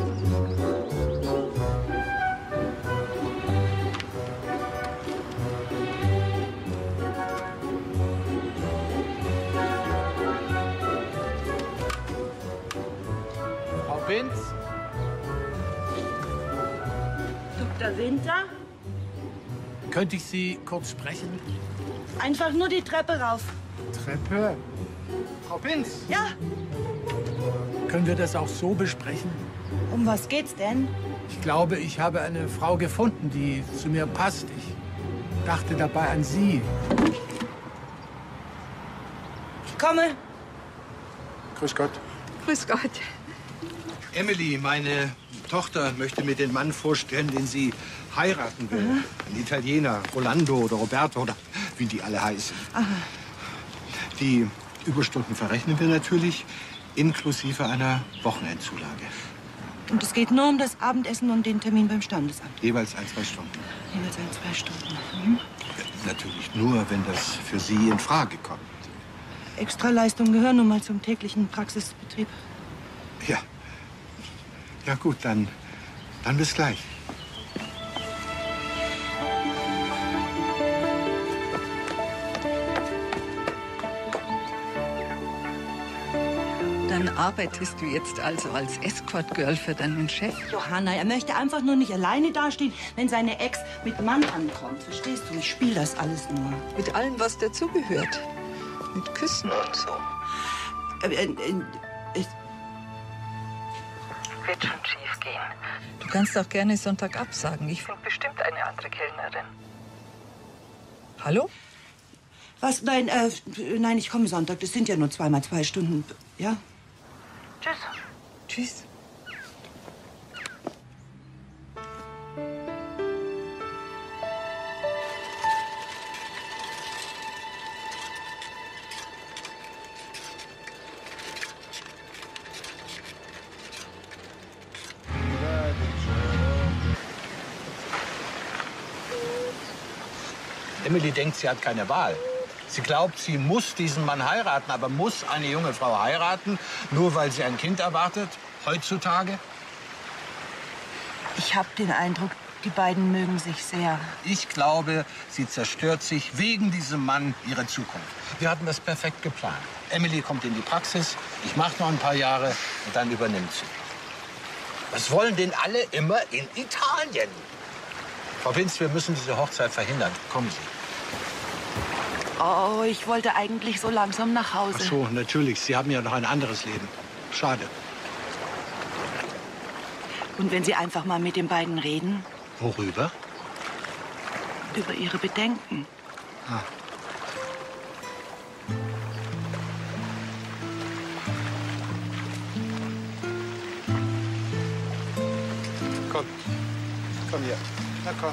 Frau Binz? Doktor Winter? Könnte ich Sie kurz sprechen? Einfach nur die Treppe rauf. Treppe? Frau Binz? Ja, Können wir das auch so besprechen? um was geht's denn? Ich glaube, ich habe eine Frau gefunden, die zu mir passt. Ich dachte dabei an Sie. Ich komme. Grüß Gott. Grüß Gott. Emily, meine Tochter, möchte mir den Mann vorstellen, den sie heiraten will. Mhm. Ein Italiener, Rolando oder Roberto oder wie die alle heißen. Aha. Die Überstunden verrechnen wir natürlich, inklusive einer Wochenendzulage. Und es geht nur um das Abendessen und den Termin beim Standesamt. Jeweils ein, zwei Stunden. Jeweils ein, zwei Stunden. Mhm. Natürlich nur, wenn das für Sie in Frage kommt. Extraleistungen gehören nun mal zum täglichen Praxisbetrieb. Ja. Ja gut, dann, dann bis gleich. Dann arbeitest du jetzt also als Escort-Girl für deinen Chef? Johanna, er möchte einfach nur nicht alleine dastehen, wenn seine Ex mit Mann ankommt. Verstehst du? Ich spiele das alles nur. Mit allem, was dazugehört. Mit Küssen und so. Äh, äh, äh, es- Wird schon schief gehen. Du kannst auch gerne Sonntag absagen. Ich finde bestimmt eine andere Kellnerin. Hallo? Was? Nein, äh, nein, ich komme Sonntag. Das sind ja nur zweimal zwei Stunden. Ja? Tschüss. Tschüss. Emily denkt, sie hat keine Wahl. Sie glaubt, sie muss diesen Mann heiraten, aber muss eine junge Frau heiraten, nur weil sie ein Kind erwartet, heutzutage? Ich habe den Eindruck, die beiden mögen sich sehr. Ich glaube, sie zerstört sich wegen diesem Mann ihre Zukunft. Wir hatten das perfekt geplant. Emily kommt in die Praxis, ich mache noch ein paar Jahre und dann übernimmt sie. Was wollen denn alle immer in Italien? Frau Binz, wir müssen diese Hochzeit verhindern. Kommen Sie. Oh, ich wollte eigentlich so langsam nach Hause. Ach so, natürlich. Sie haben ja noch ein anderes Leben. Schade. Und wenn Sie einfach mal mit den beiden reden, Worüber? über ihre Bedenken. Ah. Komm. Komm hier. Na komm.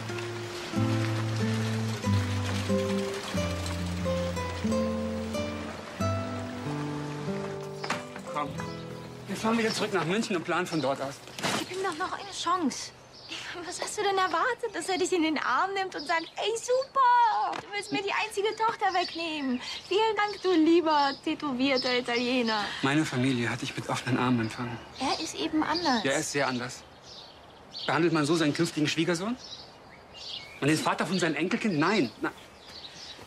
Komm. Wir fahren wieder zurück nach München und planen von dort aus. Gib ihm doch noch eine Chance. Was hast du denn erwartet, dass er dich in den Arm nimmt und sagt, ey, super, du willst mir die einzige Tochter wegnehmen. Vielen Dank, du lieber, tätowierter Italiener. Meine Familie hat dich mit offenen Armen empfangen. Er ist eben anders. Ja, er ist sehr anders. Behandelt man so seinen künftigen Schwiegersohn? Man ist Vater von seinem Enkelkind? Nein. Na,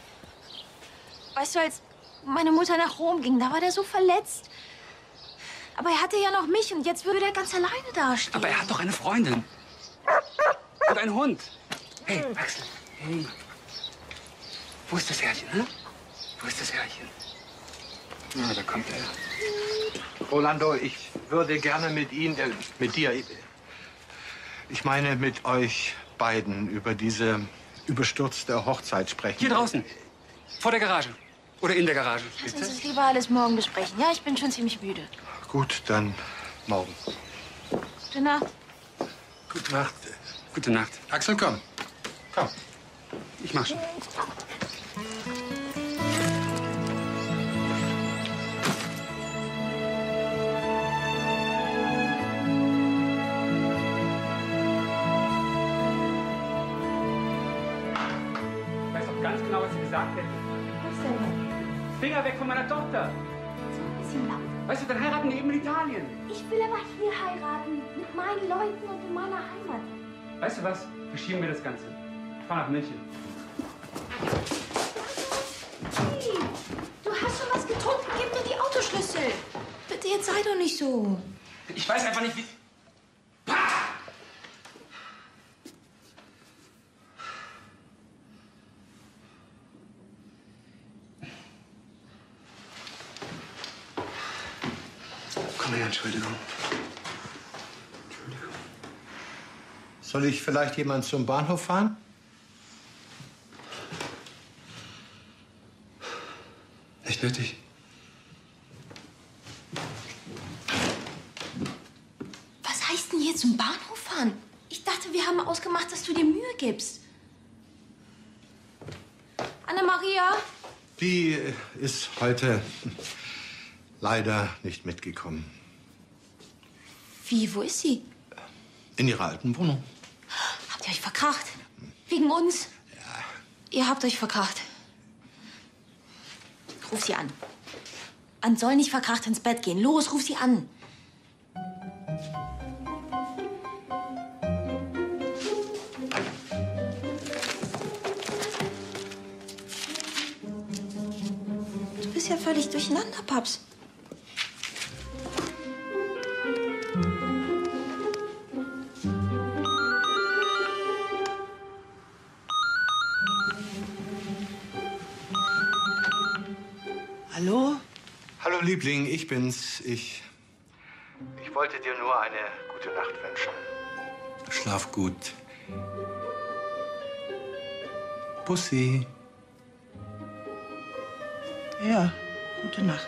Weißt du, als meine Mutter nach Rom ging, da war der so verletzt. Aber er hatte ja noch mich und jetzt würde er ganz alleine dastehen. Aber er hat doch eine Freundin. Und einen Hund. Hey, Axel. Hey. Wo ist das Herrchen, ne? Wo ist das Herrchen? Na, da kommt er. Rolando, ich würde gerne mit Ihnen, äh, mit dir, ich meine mit euch beiden über diese überstürzte Hochzeit sprechen. Hier draußen. Vor der Garage. Oder in der Garage. Lass uns das lieber alles morgen besprechen. Ja, ich bin schon ziemlich müde. Gut, dann morgen. Gute Nacht. Gute Nacht. Gute Nacht. Axel, komm. Komm. Ich mach schon. Ich weiß doch ganz genau, was sie gesagt hätte. Was denn? Finger weg von meiner Tochter. So ein bisschen laut. Weißt du, dann heiraten wir eben in Italien. Ich will aber hier heiraten. Mit meinen Leuten und in meiner Heimat. Weißt du was? Verschieben wir das Ganze. Ich fahr nach München. Hey, du hast schon was getrunken. Gib mir die Autoschlüssel. Bitte, jetzt sei doch nicht so. Ich weiß einfach nicht, wie... Komm her, Entschuldigung. Entschuldigung. Soll ich vielleicht jemand zum Bahnhof fahren? Nicht nötig. Was heißt denn hier zum Bahnhof fahren? Ich dachte, wir haben ausgemacht, dass du dir Mühe gibst. Anna-Maria? Die ist heute leider nicht mitgekommen. Wie, wo ist sie? In ihrer alten Wohnung. Habt ihr euch verkracht? Wegen uns? Ja. Ihr habt euch verkracht. Ruf sie an. Ann soll nicht verkracht ins Bett gehen. Los, ruf sie an. Du bist ja völlig durcheinander, Paps. Hallo? Hallo, Liebling, ich bin's. Ich. Ich wollte dir nur eine gute Nacht wünschen. Schlaf gut. Bussi. Ja, gute Nacht.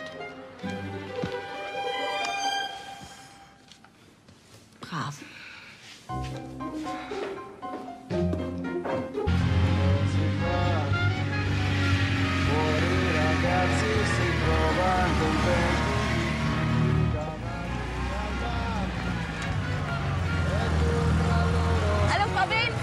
Brav. Hallo, Frau Binz.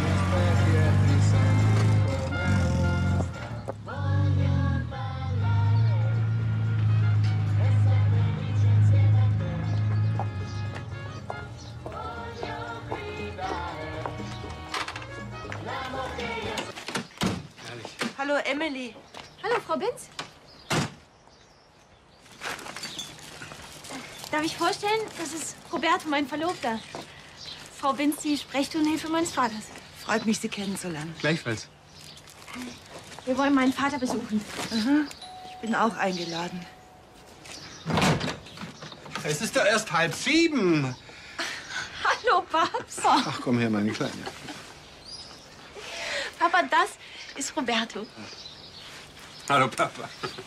Hallo, Emily. Hallo, Frau Binz. Darf ich vorstellen, das ist Roberto, mein Verlobter. Frau Binz, die Sprechstundenhilfe meines Vaters. Freut mich, Sie kennenzulernen. Gleichfalls. Wir wollen meinen Vater besuchen. Aha. Ich bin auch eingeladen. Es ist doch erst halb sieben. Hallo, Paps. Ach, komm her, meine Kleine. Papa, das ist Roberto. Hallo, Papa.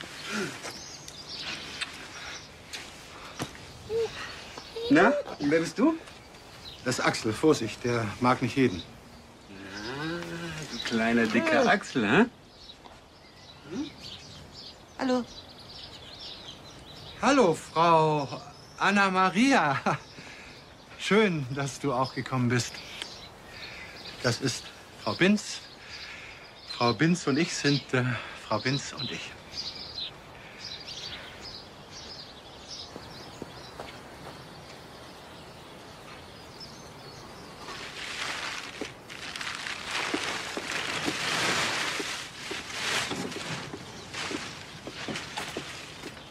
Na, und wer bist du? Das ist Axel. Vorsicht, der mag nicht jeden. Ah, du kleiner, dicker Axel, hä? Hallo. Hallo, Frau Anna-Maria. Schön, dass du auch gekommen bist. Das ist Frau Binz. Frau Binz und ich sind äh, Frau Binz und ich.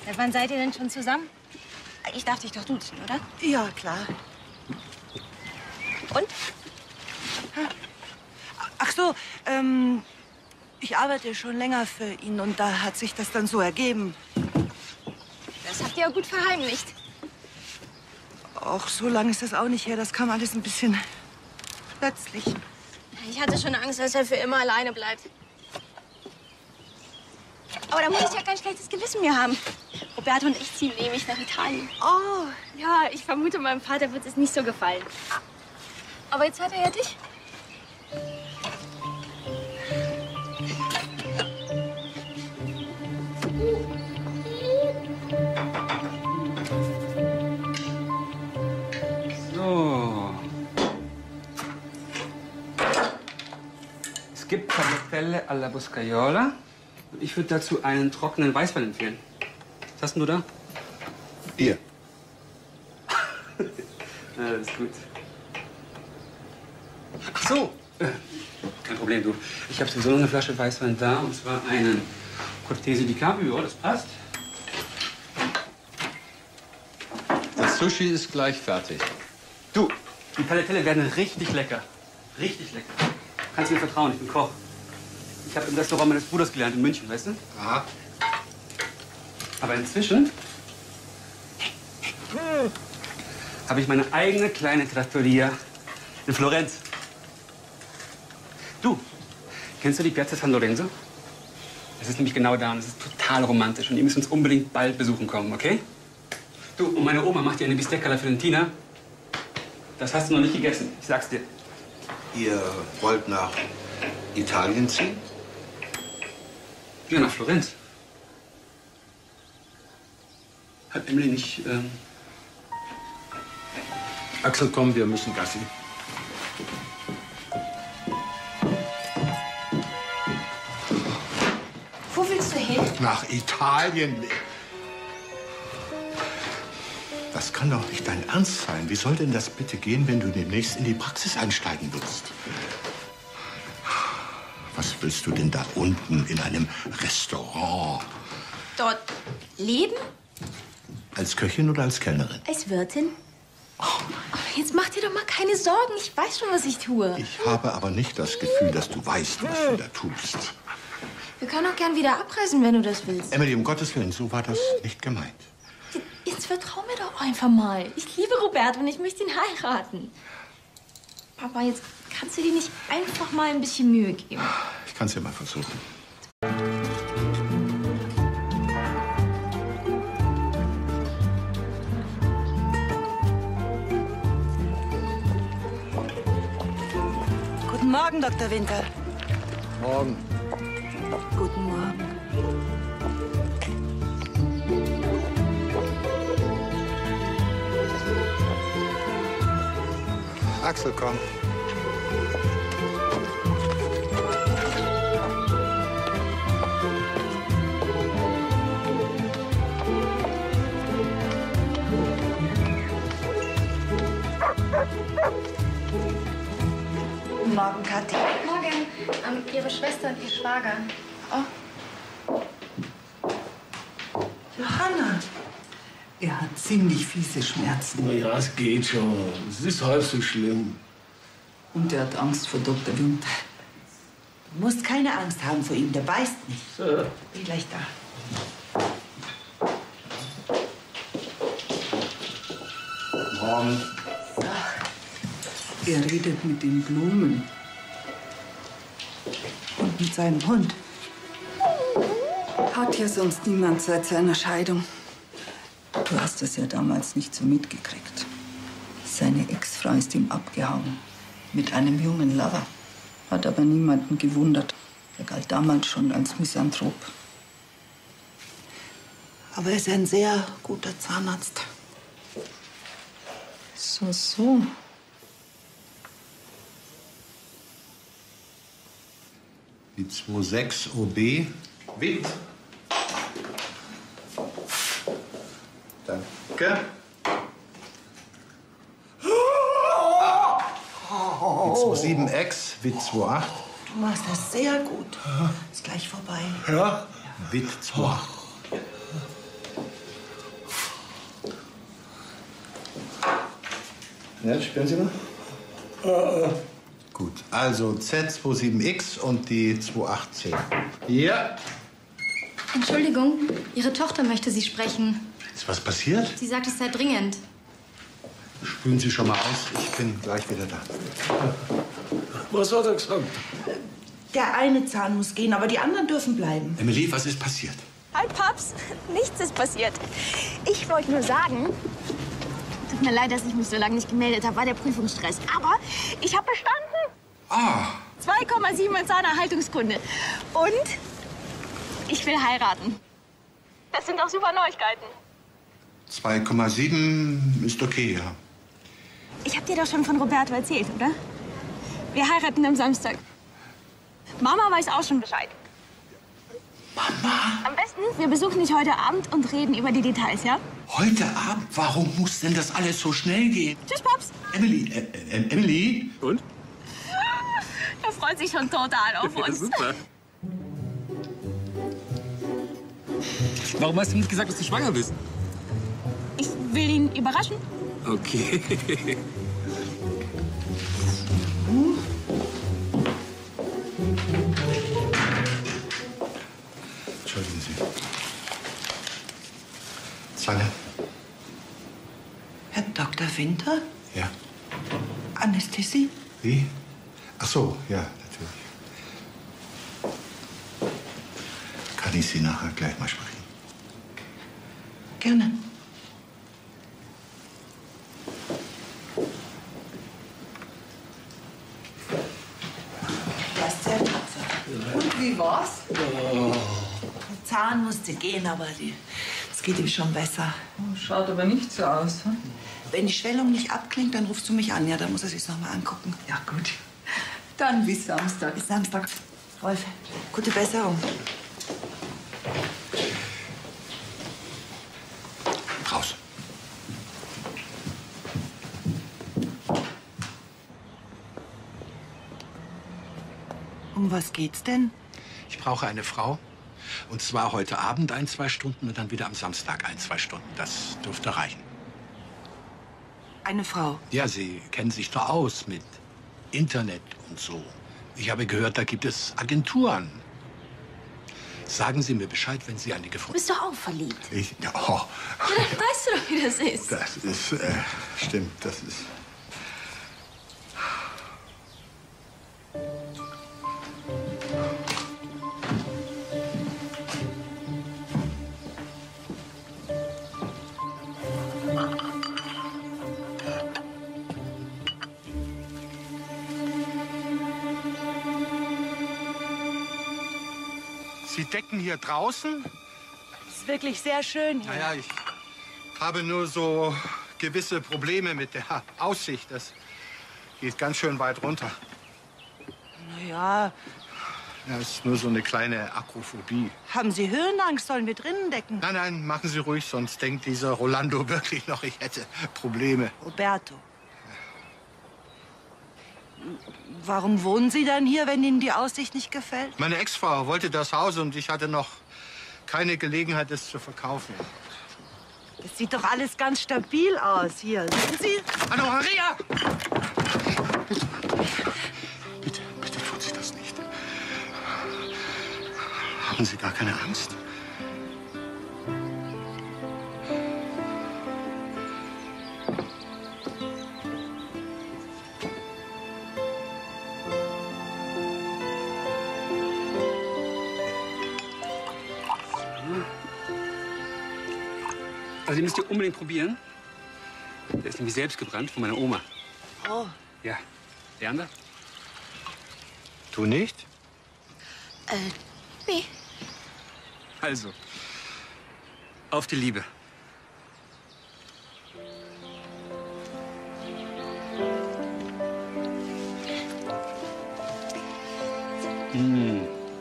Seit wann seid ihr denn schon zusammen? Ich darf dich doch duzen, oder? Ja, klar. Und? Ach so, ähm, ich arbeite schon länger für ihn und da hat sich das dann so ergeben. Das habt ihr ja gut verheimlicht. Auch so lange ist das auch nicht her. Das kam alles ein bisschen plötzlich. Ich hatte schon Angst, dass er für immer alleine bleibt. Aber da muss ich ja kein schlechtes Gewissen mehr haben. Roberto und ich ziehen nämlich nach Italien. Oh. Ja, ich vermute, meinem Vater wird es nicht so gefallen. Aber jetzt hat er ja dich. So. Es gibt Tagliatelle alla Boscaiola. Und ich würde dazu einen trockenen Weißwein empfehlen. Was hast denn du da? Bier. Ja, das ist gut. Ach so. Äh, kein Problem, du. Ich habe sowieso noch eine Flasche Weißwein da. Und zwar einen Cortese di Caprio. Das passt. Das Sushi ist gleich fertig. Du, die Tagliatelle werden richtig lecker. Richtig lecker. Kannst mir vertrauen, ich bin Koch. Ich habe im Restaurant meines Bruders gelernt in München, weißt du? Aha. Aber inzwischen habe ich meine eigene kleine Trattoria in Florenz. Du, kennst du die Piazza San Lorenzo? Das ist nämlich genau da und es ist total romantisch und ihr müsst uns unbedingt bald besuchen kommen, okay? Du, und meine Oma macht dir eine Bistecca alla Fiorentina. Das hast du noch nicht gegessen, ich sag's dir. Ihr wollt nach Italien ziehen? Ja, nach Florenz. Hat Emily nicht, ähm... Axel, komm, wir müssen Gassi. Wo willst du hin? Nach Italien. Das kann doch nicht dein Ernst sein. Wie soll denn das bitte gehen, wenn du demnächst in die Praxis einsteigen willst? Was willst du denn da unten in einem Restaurant? Dort leben? Als Köchin oder als Kellnerin? Als Wirtin? Oh, jetzt mach dir doch mal keine Sorgen. Ich weiß schon, was ich tue. Ich habe aber nicht das Gefühl, dass du weißt, was du da tust. Wir können auch gern wieder abreisen, wenn du das willst. Emily, um Gottes Willen, so war das nicht gemeint. Jetzt vertrau mir doch einfach mal. Ich liebe Roberto und ich möchte ihn heiraten. Papa, jetzt kannst du dir nicht einfach mal ein bisschen Mühe geben. Ich kann es ja mal versuchen. Guten Morgen, Doktor Winter. Morgen. Guten Morgen. Axel, komm. Guten Morgen, Kathi. Morgen. Ähm, Ihre Schwester und Ihr Schwager. Oh. Johanna. Er hat ziemlich fiese Schmerzen. Na ja, es geht schon. Es ist halb so schlimm. Und er hat Angst vor Doktor Winter. Du musst keine Angst haben vor ihm, der beißt nicht. So. Bin gleich da. Morgen. Er redet mit den Blumen. Und mit seinem Hund. Hat ja sonst niemand seit seiner Scheidung. Du hast es ja damals nicht so mitgekriegt. Seine Ex-Frau ist ihm abgehauen. Mit einem jungen Lover. Hat aber niemanden gewundert. Er galt damals schon als Misanthrop. Aber er ist ein sehr guter Zahnarzt. So, so. Die zwei sechs O B. Witt. Danke. Die zwei sieben X. Witt zwei acht. Du machst das sehr gut. Ist gleich vorbei. Ja? Witt zwei. Ja, spüren Sie mal. Äh, Gut, also Z siebenundzwanzig X und die zweihundertachtzehn. Ja. Entschuldigung, Ihre Tochter möchte Sie sprechen. Ist was passiert? Sie sagt, es sei dringend. Spülen Sie schon mal aus. Ich bin gleich wieder da. Was hat er gesagt? Der eine Zahn muss gehen, aber die anderen dürfen bleiben. Emily, was ist passiert? Halt, Paps. Nichts ist passiert. Ich wollte nur sagen, tut mir leid, dass ich mich so lange nicht gemeldet habe, war der Prüfungsstress. Aber ich habe bestanden. Ah. zwei Komma sieben als Zahnerhaltungskunde. Und ich will heiraten. Das sind doch super Neuigkeiten. zwei Komma sieben ist okay, ja. Ich habe dir doch schon von Roberto erzählt, oder? Wir heiraten am Samstag. Mama weiß auch schon Bescheid. Mama? Am besten, wir besuchen dich heute Abend und reden über die Details, ja? Heute Abend? Warum muss denn das alles so schnell gehen? Tschüss, Paps. Emily, äh, äh, Emily? Und? Er freut sich schon total auf uns. Ja, super. Warum hast du nicht gesagt, dass du schwanger bist? Ich will ihn überraschen. Okay. Entschuldigen Sie. Zange? Herr Doktor Winter? Ja. Anästhesie? Wie? Ach so, ja, natürlich. Kann ich Sie nachher gleich mal sprechen? Gerne. Das ist sehr tapfer. Und wie war's? Oh. Der Zahn musste gehen, aber es geht ihm schon besser. Schaut aber nicht so aus. Hm? Wenn die Schwellung nicht abklingt, dann rufst du mich an. Ja, dann muss er sich's noch mal angucken. Ja, gut. Dann bis Samstag. Bis Samstag. Rolf, gute Besserung. Raus. Um was geht's denn? Ich brauche eine Frau. Und zwar heute Abend ein, zwei Stunden und dann wieder am Samstag ein, zwei Stunden. Das dürfte reichen. Eine Frau. Ja, Sie kennen sich doch aus mit Internet und so. Ich habe gehört, da gibt es Agenturen. Sagen Sie mir Bescheid, wenn Sie eine gefunden Bist du auch verliebt? Ich, ja, oh, Weißt du doch, wie das ist? das ist, äh, stimmt, das ist... Sie decken hier draußen? Das ist wirklich sehr schön hier. Naja, ich habe nur so gewisse Probleme mit der Aussicht. Das geht ganz schön weit runter. Na ja, Das ist nur so eine kleine Akrophobie. haben Sie Höhenangst? Sollen wir drinnen decken? Nein, nein, machen Sie ruhig, sonst denkt dieser Rolando wirklich noch, ich hätte Probleme. Roberto. Warum wohnen Sie dann hier, wenn Ihnen die Aussicht nicht gefällt? Meine Ex-Frau wollte das Haus und ich hatte noch keine Gelegenheit, es zu verkaufen. Das sieht doch alles ganz stabil aus hier. Sehen Sie? Hallo, Maria! Bitte, bitte, bitte tun Sie das nicht. Haben Sie gar keine Angst? Also, die müsst ihr unbedingt probieren. Der ist nämlich selbst gebrannt von meiner Oma. Oh. Ja. Leander? Du nicht? Äh, nee. Also, auf die Liebe. Mm.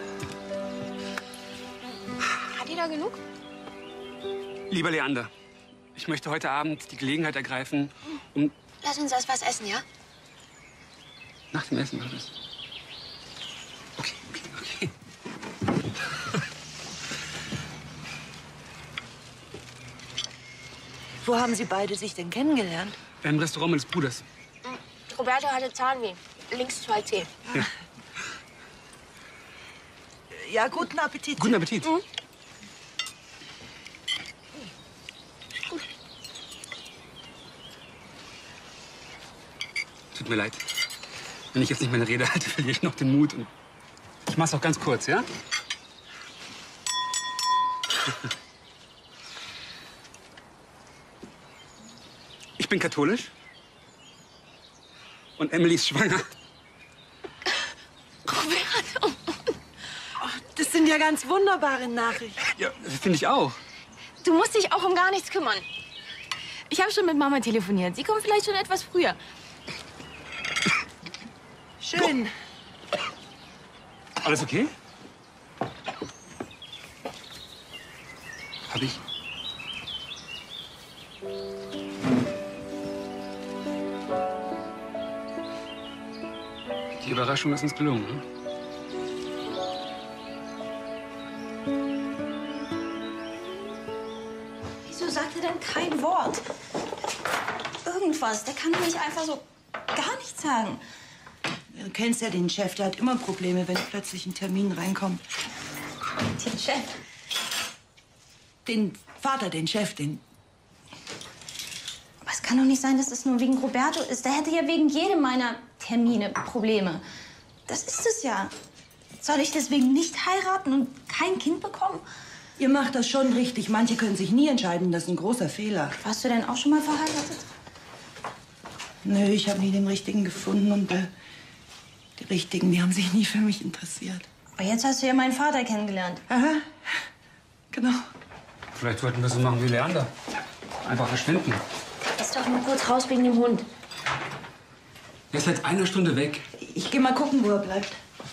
Hat jeder genug? Lieber Leander, ich möchte heute Abend die Gelegenheit ergreifen, um Lass uns erst was essen, ja? nach dem Essen alles. Okay, okay, okay. Wo haben Sie beide sich denn kennengelernt? Beim Restaurant meines Bruders. Roberto hatte Zahnweh. Links zwei Zähne. Ja. Ja, guten Appetit. Guten Appetit. Mhm. Tut mir leid. Wenn ich jetzt nicht meine Rede halte, verliere ich noch den Mut. Und ich mach's auch ganz kurz, ja? Ich bin katholisch. Und Emily ist schwanger. Roberto! Das sind ja ganz wunderbare Nachrichten. Ja, finde ich auch. Du musst dich auch um gar nichts kümmern. Ich habe schon mit Mama telefoniert. Sie kommt vielleicht schon etwas früher. Schön. Alles okay? Hab ich? Die Überraschung ist uns gelungen, ne? Wieso sagt er denn kein Wort? Irgendwas. Der kann doch nicht einfach so gar nichts sagen. Du kennst ja den Chef, der hat immer Probleme, wenn plötzlich ein Termin reinkommt. Den Chef? Den Vater, den Chef, den... Aber es kann doch nicht sein, dass es nur wegen Roberto ist. Der hätte ja wegen jedem meiner Termine Probleme. Das ist es ja. Soll ich deswegen nicht heiraten und kein Kind bekommen? Ihr macht das schon richtig. Manche können sich nie entscheiden. Das ist ein großer Fehler. Warst du denn auch schon mal verheiratet? Nö, ich habe nie den Richtigen gefunden. Und äh, die Richtigen, die haben sich nie für mich interessiert. Aber jetzt hast du ja meinen Vater kennengelernt. Aha, genau. Vielleicht sollten wir so machen wie Leander. Einfach verschwinden. Ist doch nur kurz raus wegen dem Hund. Er ist seit einer Stunde weg. Ich geh mal gucken, wo er bleibt.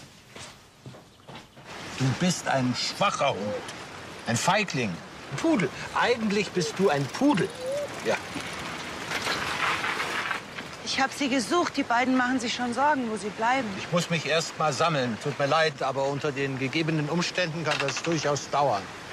Du bist ein schwacher Hund. Ein Feigling. Ein Pudel. Eigentlich bist du ein Pudel. Ja. Ich habe sie gesucht. Die beiden machen sich schon Sorgen, wo sie bleiben. Ich muss mich erst mal sammeln. Tut mir leid, aber unter den gegebenen Umständen kann das durchaus dauern.